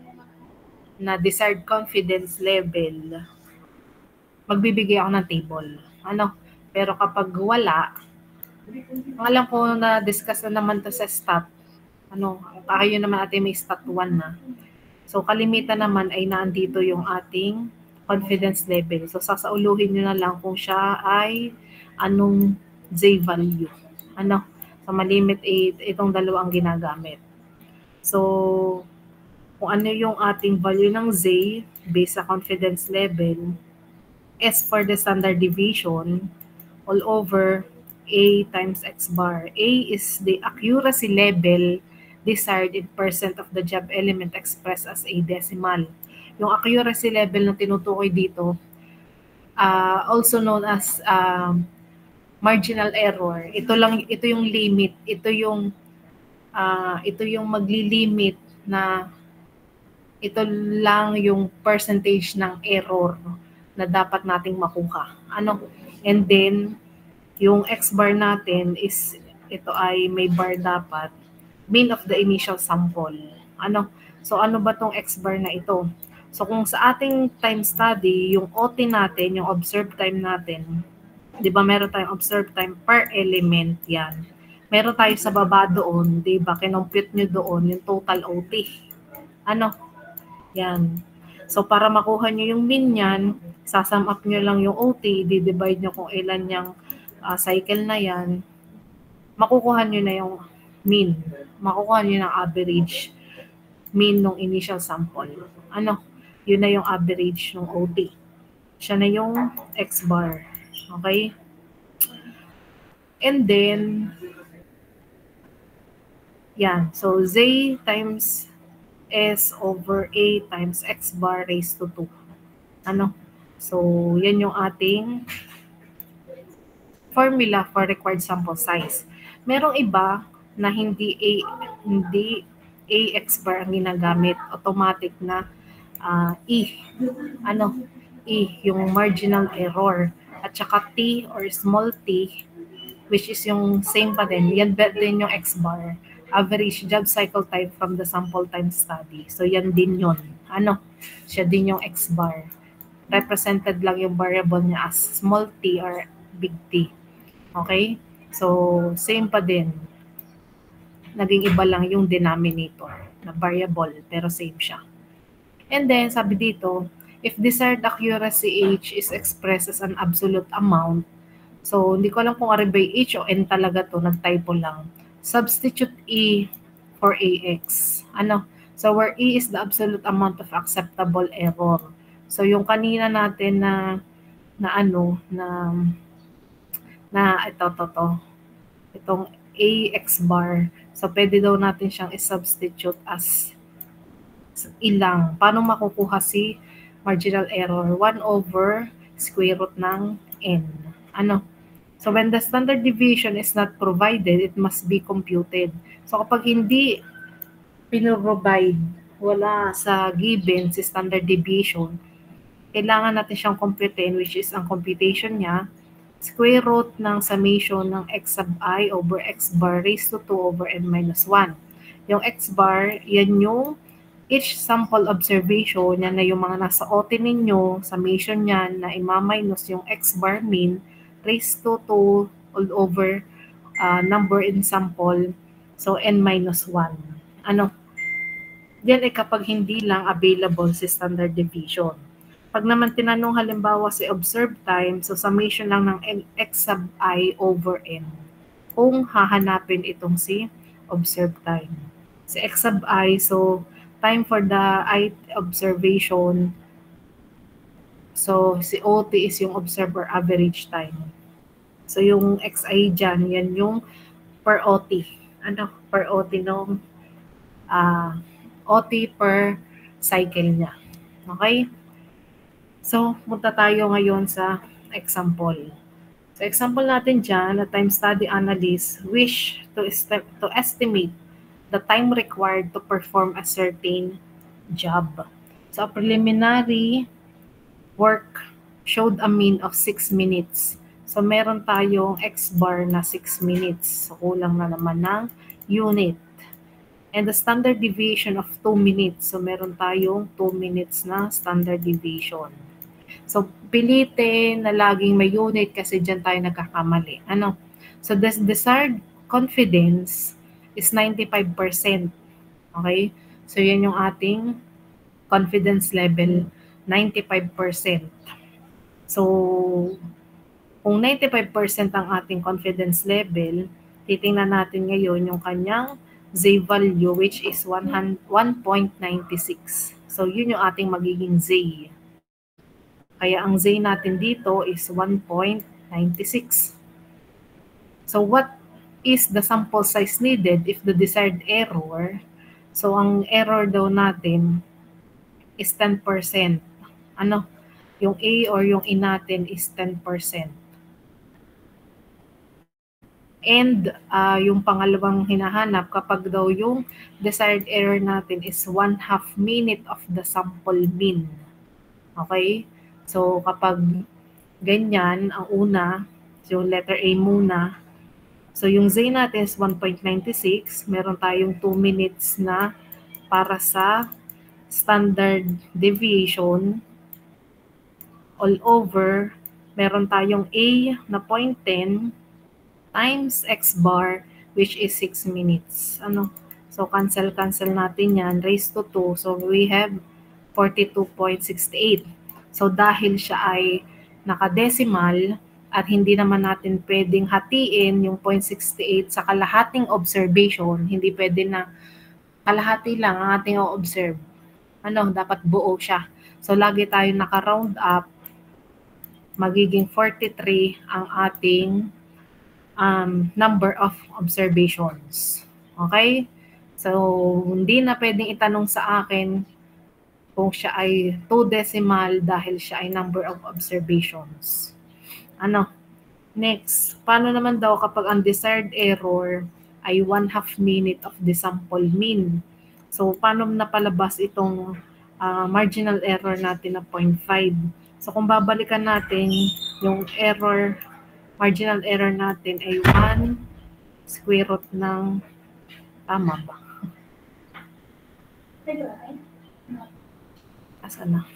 na desired confidence level, magbibigay ako ng table. Ano? Pero kapag wala, alam ko na discuss na naman to sa stat. Ano, kayo naman atin may stat one na. So, kalimitan naman ay naandito yung ating confidence level. So, sasauluhin nyo na lang kung siya ay anong Z value. Ano? So, malimit eight, itong dalawang ginagamit. So, kung ano yung ating value ng Z based sa confidence level, S for the standard deviation, all over A times X bar. A is the accuracy level desired in percent of the job element expressed as a decimal. Yung accuracy level na tinutukoy dito, uh, also known as uh, marginal error. Ito lang, ito yung limit. Ito yung uh, ito yung magli-limit na ito lang yung percentage ng error na dapat nating makuha. Ano? And then, yung X bar natin is, ito ay may bar dapat, mean of the initial sample. Ano? So, ano ba tong X bar na ito? So, kung sa ating time study, yung O T natin, yung observed time natin, di ba meron tayong observed time per element yan. Meron tayo sa baba doon, di ba, kinompute nyo doon yung total O T. Ano? Yan. So, para makuha nyo yung mean yan, sasum up nyo lang yung O T, di-divide nyo kung ilan yung uh, cycle na yan, makukuha nyo na yung mean. Makukuha nyo ng average mean ng initial sample. Ano? Yun na yung average ng O T. Siya na yung X bar. Okay? And then, yan. So, Z times S over A times X bar raised to two. Ano? So, yan yung ating formula for required sample size. Merong iba na hindi A, hindi A X bar ang ginagamit. Automatic na uh, E. Ano? E, yung marginal error. At saka T or small t, which is yung same pa din. Yan din yung X bar. Average job cycle time from the sample time study. So, yan din yun. Ano? Siya din yung X bar. Represented lang yung variable niya as small t or big T. Okay? So, same pa din. Naging iba lang yung denominator na variable, pero same siya. And then, sabi dito, if desired accuracy H is expressed as an absolute amount, So, hindi ko alam kung ari by H o N talaga to, nag-typo lang. Substitute E for A X. Ano? So, where E is the absolute amount of acceptable error. So, yung kanina natin na, na ano, na, na ito, to, to, itong A X bar. So, pwede daw natin siyang i-substitute as ilang. Paano makukuha si marginal error? one over square root ng N. Ano? So, when the standard deviation is not provided, it must be computed. So, kapag hindi pinrovide, wala sa given si standard deviation, kailangan natin siyang computin, which is ang computation niya, square root ng summation ng x sub I over x bar raised to two over n minus one. Yung x bar, yan yung each sample observation, yan na yung mga nasa O T ninyo, summation niyan na ima-minus yung x bar mean raised to two all over uh, number in sample, so n minus one. Ano? Yan ay kapag hindi lang available si standard deviation. Pag naman tinanong halimbawa si observed time, so summation lang ng x sub I over n. Kung hahanapin itong si observed time. Si x sub I, so time for the I observation. So si O T is yung observer average time. So yung xi dyan, yan yung per O T. Ano? Per O T nung uh, O T per cycle niya. Okay? So, punta tayo ngayon sa example. So, example natin dyan, a time study analyst wish to, est- to estimate the time required to perform a certain job. So, a preliminary work showed a mean of six minutes. So, meron tayong X bar na six minutes. So, kulang na naman ng unit. And the standard deviation of two minutes. So, meron tayong two minutes na standard deviation. So, pilitin na laging may unit kasi dyan tayo nagkakamali. Ano? So, this desired confidence is ninety-five percent. Okay? So, yan yung ating confidence level, ninety-five percent. So, kung ninety-five percent ang ating confidence level, titingnan natin ngayon yung kanyang Z value, which is one point nine six. So, yun yung ating magiging Z. Kaya ang Z natin dito is one point nine six. So, what is the sample size needed if the desired error? So, ang error daw natin is ten percent. Ano? Yung A or yung E natin is ten percent. And uh, yung pangalawang hinahanap, kapag daw yung desired error natin is one half minute of the sample mean. Okay? So, kapag ganyan, ang una, yung letter A muna. So, yung Z natin is one point nine six. Meron tayong two minutes na para sa standard deviation. All over, meron tayong A na zero point one zero times X bar, which is six minutes. Ano? So, cancel-cancel natin yan. Raised to two. So, we have forty-two point six eight. So, dahil siya ay nakadesimal at hindi naman natin pwedeng hatiin yung zero point six eight sa kalahating observation, hindi pwede na kalahati lang ang ating observe. Ano? Dapat buo siya. So, lagi tayo naka-round up. Magiging forty-three ang ating um, number of observations. Okay? So, hindi na pwedeng itanong sa akin kung siya ay two decimal dahil siya ay number of observations. Ano? Next, paano naman daw kapag ang desired error ay one half minute of the sample mean? So, paano napalabas itong uh, marginal error natin na zero point five? So, kung babalikan natin yung error, marginal error natin ay one square root ng, tama ba? Asan na?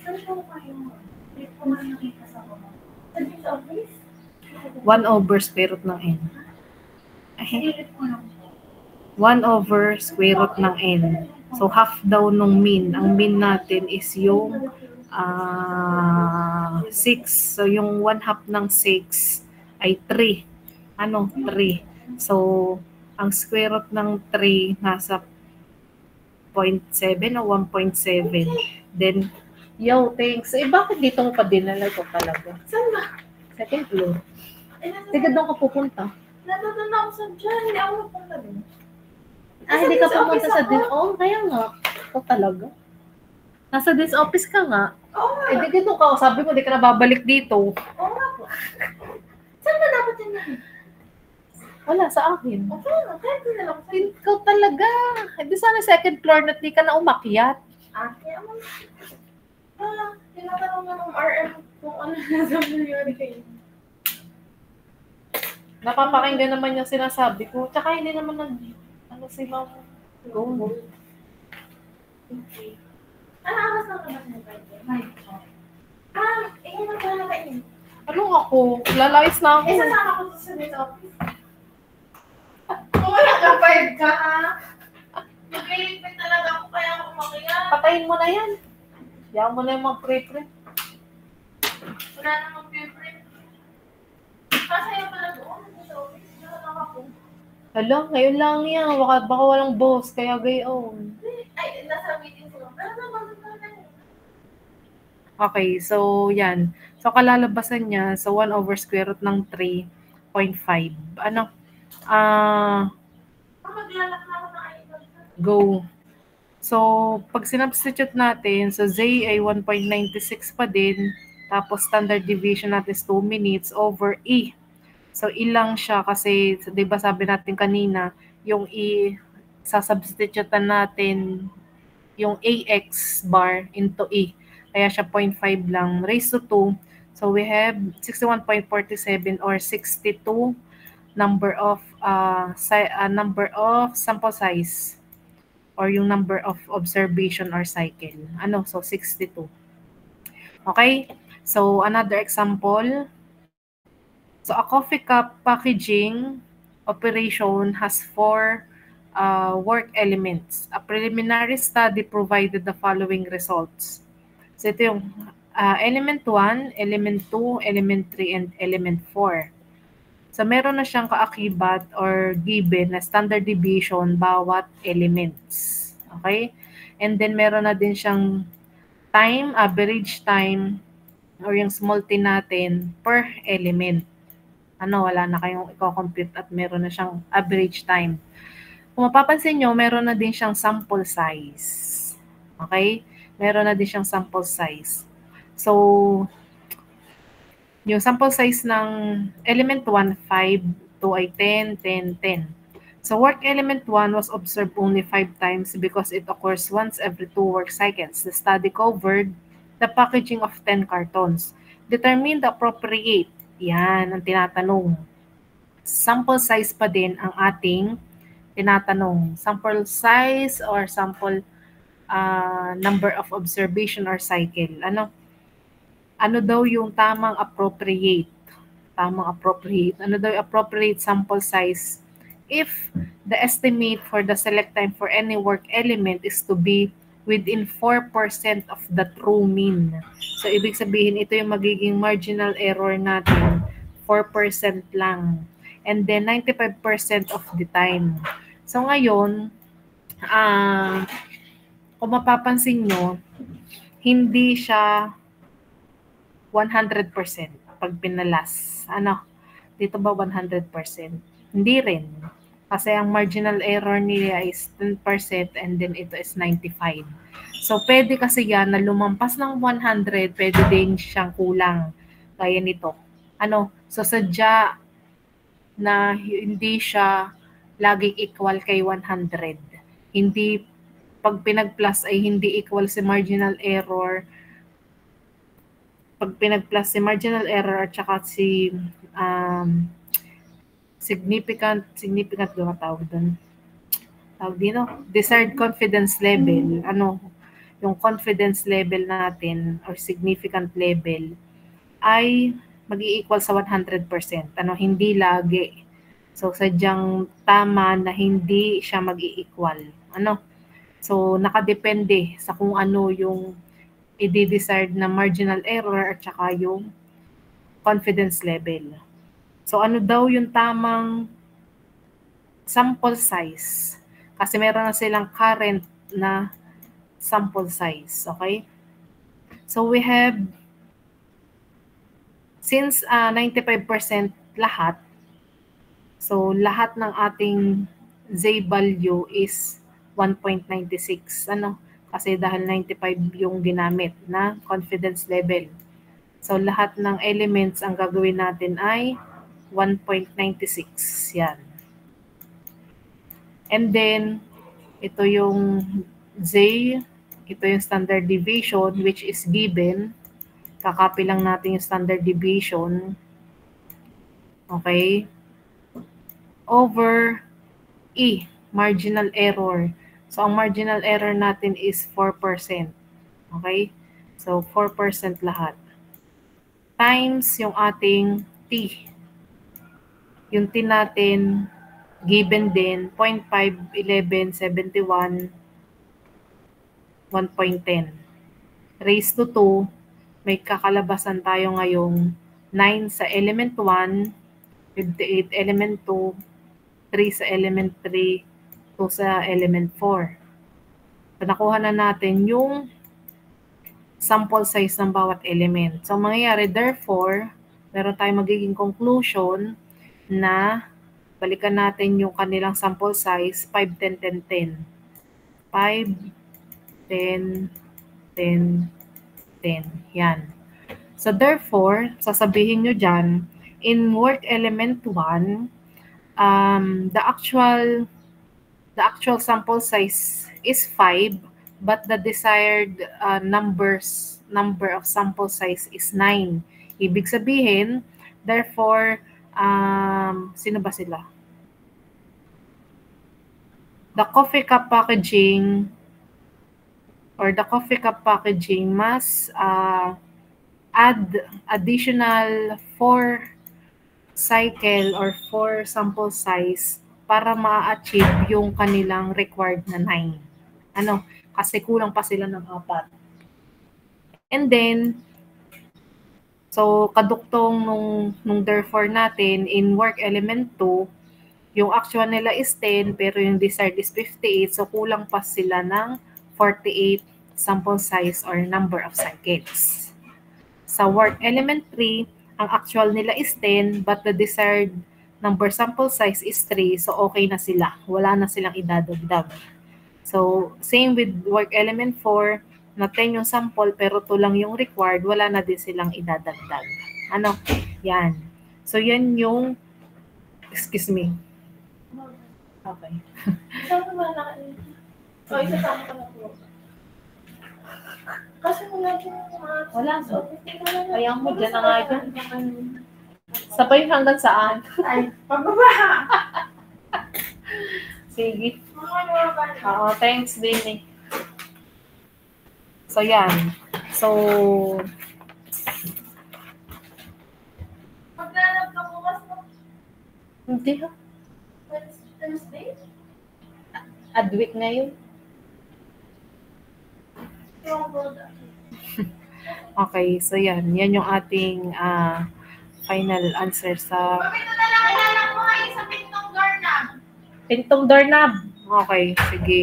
one over square root ng n. Ay, one over square root ng n. So, half daw nung mean. Ang mean natin is yung uh, six. So, yung one half ng six ay three. Ano? three. So, ang square root ng three nasa zero point seven o one point seven. Then, yo, thanks. Eh, bakit dito mo pa dinala ito talaga? Saan ba? Second floor. Eh, nasa- Tiga doon ka pupunta. Natutunan ako sa dyan. Hindi ako napunta din. Ah, hindi ka pumunta sa din. Oo, kaya nga. Ito talaga. Nasa this office ka nga. Oo nga. Eh, di dito ka. Sabi mo, di ka na babalik dito. Oo nga po. Saan ba dapat yan na? Wala, sa akin. Okay na. Kahit din na lang. Ikaw talaga. Hindi sana second floor na di ka na umakyat. Ah, kaya mo. Ah, tinatanong nga ng R M kung ano nasabi kayo. Napapakinggan naman yung sinasabi ko. Tsaka hindi naman nag, ano si ma'am, go. Okay. Ano oras na naman na tayo? Ah, eh, ano ba na kayo? Ano ako? Lalayas na ako. Eh, sasama ko sa sa office. Kung wala ka, five ka, ha? Mag-iligpit talaga ako kaya ako umakyat. Patayin mo na yan. Diyan mo na yung mag-pre-pre. Wala namang favorite. Masaya pala doon. Sa office. Nakataka ako. Hala, ngayon lang yan. Baka, baka walang boss, kaya gayon. Ay, nasa meeting sila. Pero naman, naman. Okay, so yan. So kalalabasan niya, so one over square root ng three point five. Ano? Ah, Ah, maglalak na ako ng idol. go. So, pag sinubstitute natin, so Z ay one point nine six pa din. Tapos standard deviation natin is two minutes over E. So, ilang siya kasi, so, di ba sabi natin kanina, yung E, sasubstitutean natin yung A X bar into E. Kaya siya zero point five lang raised to two. So, we have sixty-one point four seven or sixty-two number of uh, si- uh, number of sample size or yung number of observation or cycle. Ano? So, sixty-two. Okay? So, another example. So, a coffee cup packaging operation has four uh, work elements. A preliminary study provided the following results. So, ito yung uh, element one, element two, element three, and element four. So, meron na siyang kaakibat or given na standard deviation bawat elements. Okay? And then, meron na din siyang time, average time, or yung small t natin per element. Ano, wala na kayong i-compute at meron na siyang average time. Kung mapapansin nyo, meron na din siyang sample size. Okay? Meron na din siyang sample size. So, yung sample size ng element one, five, two ay ten, ten, ten. So, work element one was observed only five times because it occurs once every two work cycles. The study covered the packaging of ten cartons. Determine the appropriate. Yan ang tinatanong. Sample size pa din ang ating tinatanong. Sample size or sample uh, number of observation or cycle. Ano? Ano daw yung tamang appropriate? Tamang appropriate. Ano daw yung appropriate sample size if the estimate for the select time for any work element is to be within four percent of the true mean. So, ibig sabihin, ito yung magiging marginal error natin, four percent lang. And then, ninety-five percent of the time. So, ngayon, uh, kung mapapansin nyo, hindi siya one hundred percent pag pinalas. Ano? Dito ba one hundred percent? Hindi rin. Kasi ang marginal error niya is ten percent and then ito is ninety-five. So, pwede kasi yan na lumampas ng one hundred, pwede din siyang kulang. Kaya nito. Ano? So, sadya na hindi siya laging equal kay one hundred. Hindi, pag pinag-plus ay hindi equal si marginal error. Pag pinag-plus si marginal error at saka si um, significant, significant ba tawag doon? Tawag dito, desired confidence level, ano, yung confidence level natin or significant level ay mag-i-equal sa one hundred percent. Ano, hindi lagi. So, sadyang tama na hindi siya mag-i-equal. Ano? So, nakadepende sa kung ano yung i-desired na marginal error at saka yung confidence level. So ano daw yung tamang sample size? Kasi meron na silang current na sample size. Okay? So we have, since uh, ninety-five percent lahat, so lahat ng ating Z value is one point nine six. Ano? Kasi dahil ninety-five yung ginamit na confidence level. So lahat ng elements ang gagawin natin ay one point nine six. Yan. And then, ito yung Z, ito yung standard deviation which is given. Kakopy lang natin yung standard deviation. Okay? Over E, marginal error. So, ang marginal error natin is four percent. Okay? So, four percent lahat. Times yung ating T. Yung T natin, given din, zero point five, eleven, seventy-one, one point one zero. Raised to two, may kakalabasan tayo ngayong nine sa element one, fifty-eight element two, three sa element three, two sa element four. So, nakuha na natin yung sample size ng bawat element. So, mangyayari, therefore, meron tayong magiging conclusion na balikan natin yung kanilang sample size, five, ten, ten, ten. five, ten, ten, ten. Yan. So, therefore, sasabihin nyo dyan, in work element one, um, the actual the actual sample size is five, but the desired uh, numbers number of sample size is nine. Ibig sabihin, therefore, um, sino ba sila? The coffee cup packaging or the coffee cup packaging must uh, add additional four cycle or four sample size para ma-achieve yung kanilang required na nine. Ano? Kasi kulang pa sila ng apat. And then, so kaduktong nung, nung therefore natin, in work element two, yung actual nila is ten, pero yung desired is fifty-eight, so kulang pa sila ng forty-eight sample size or number of cycles. Sa work element three, ang actual nila is ten, but the desired number sample size is three, so okay na sila. Wala na silang idadagdag. So, same with work element four, na ten yung sample, pero two lang yung required, wala na din silang idadagdag. Ano? Yan. So, yan yung, excuse me. Okay. Saan ba na kayo? O, isa tama ka na po. Kasi wala dyan yung mga... Wala. So, ayaw mo dyan na nga dyan. Sabay hanggang saan? Ay, pababa! Sige. Oo, thanks din eh. So, yan. So, Maglalab ka bukas mo? hindi ha. Thursday? Adweek na yun. Yung broda. Okay, so yan. Yan yung ating uh, final answer sa... Pagkita na lang kilala mo ay sa pintong doorknob. Pintong doorknob. Okay, sige.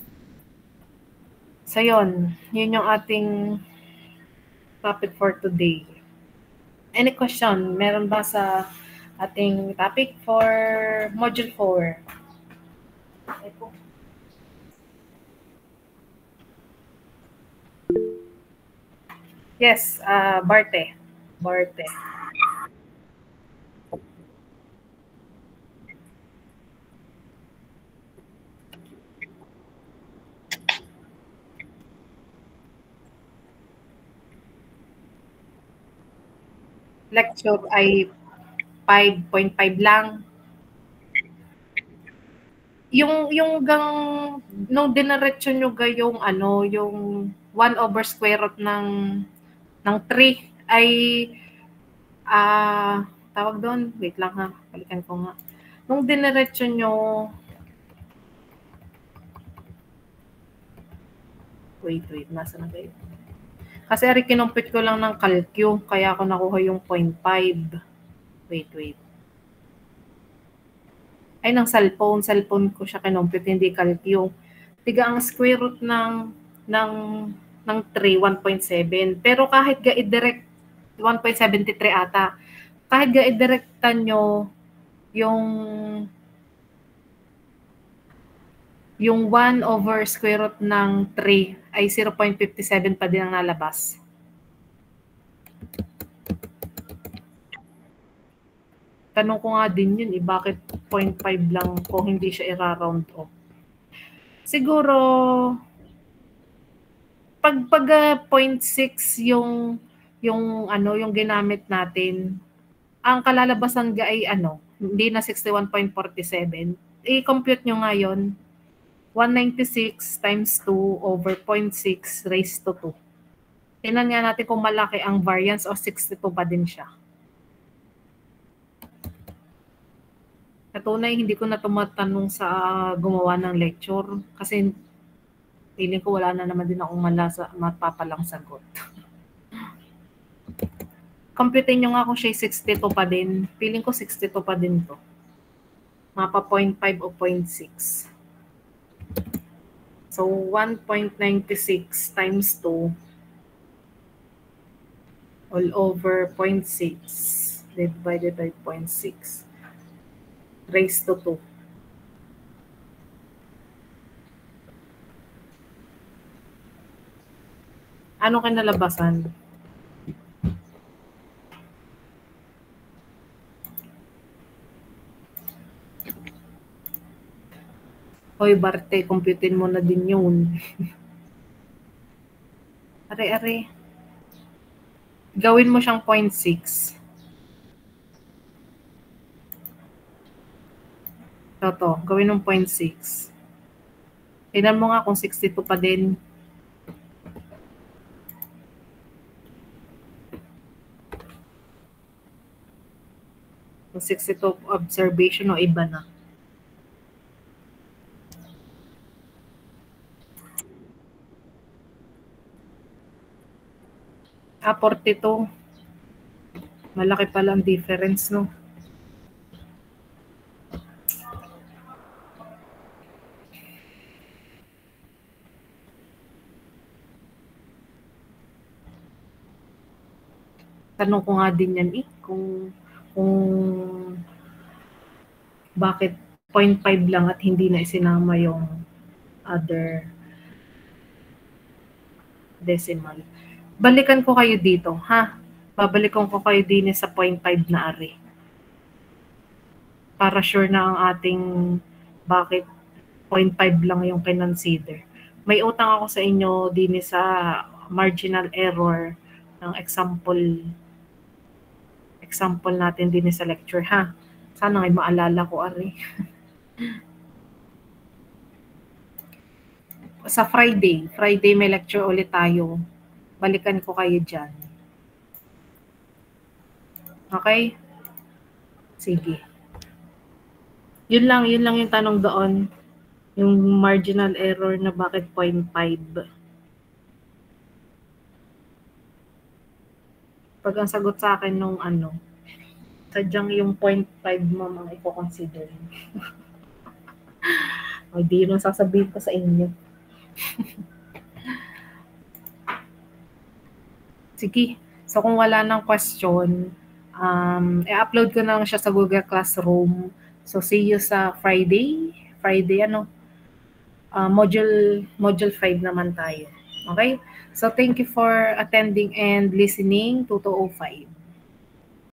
So yun, yun yung ating topic for today. Any question? Meron ba sa ating topic for module four? Yes, uh, Barte. Barte. Lecture ay five point five lang. Yung yung gang nung dinaretso nyo ga yung ano, yung one over square root ng ng three ay ah uh, tawag doon, wait lang ha, balikan ko nga. Nung dinaretso nyo wait, wait, nasa na kayo? Kasi ari kinumpit ko lang ng calcu, kaya ako nakuha yung zero point five. Wait, wait. ay ng cellphone, cellphone ko siya kinompute, hindi calc. Yung tiga ang square root ng ng ng three, one point seven. Pero kahit ga i-direct one point seven three ata. Kahit ga i-directan nyo yung yung one over square root ng three ay zero point five seven pa din ang nalabas. Tanong ko nga din yun, eh, bakit zero point five lang kung hindi siya i-round off? Siguro, pag pag uh, zero point six yung yung ano yung ginamit natin, ang kalalabasan ga ay ano, hindi na sixty-one point four seven. I-compute nyo ngayon, one ninety-six times two over zero point six raised to two. Tingnan nga natin kung malaki ang variance o sixty-two pa din siya. Katunay, hindi ko na tumatanong sa gumawa ng lecture kasi feeling ko wala na naman din akong malasa, mapapalang sagot. Computin nyo nga kung siya sixty-two pa din. Feeling ko sixty-two pa din to. Mapa zero point five o zero point six. So, one point nine six times two all over zero point six divided by zero point six raised to two. Ano kinalabasan? Hoy, Barte, computin mo na din yun. Are-are. Gawin mo siyang zero point six. Toto, gawin ng zero point six. Tingnan mo nga kung sixty-two pa din. Kung sixty-two observation o iba na. Ah, forty-two. Malaki pala ang difference, no? Tanong ko nga din yan eh, kung, kung bakit zero point five lang at hindi na isinama yung other decimal. Balikan ko kayo dito, ha? Babalikan ko kayo din sa zero point five na array. Para sure na ang ating bakit zero point five lang yung kinonsider. May utang ako sa inyo din sa marginal error ng example example natin din sa lecture, ha? Sana ay maalala ko, ari. Sa Friday, Friday may lecture ulit tayo. Balikan ko kayo dyan. Okay? Sige. Yun lang, yun lang yung tanong doon. Yung marginal error na bakit zero point five. Pag ang sagot sa akin nung ano, sadyang yung zero point five mo mga i-consider. O, di yun ang sasabihin ko sa inyo. Sige. So, kung wala ng question, um, i-upload ko na lang siya sa Google Classroom. So, see you sa Friday. Friday, ano? Uh, module, module five naman tayo. Okay? So, thank you for attending and listening to two oh five.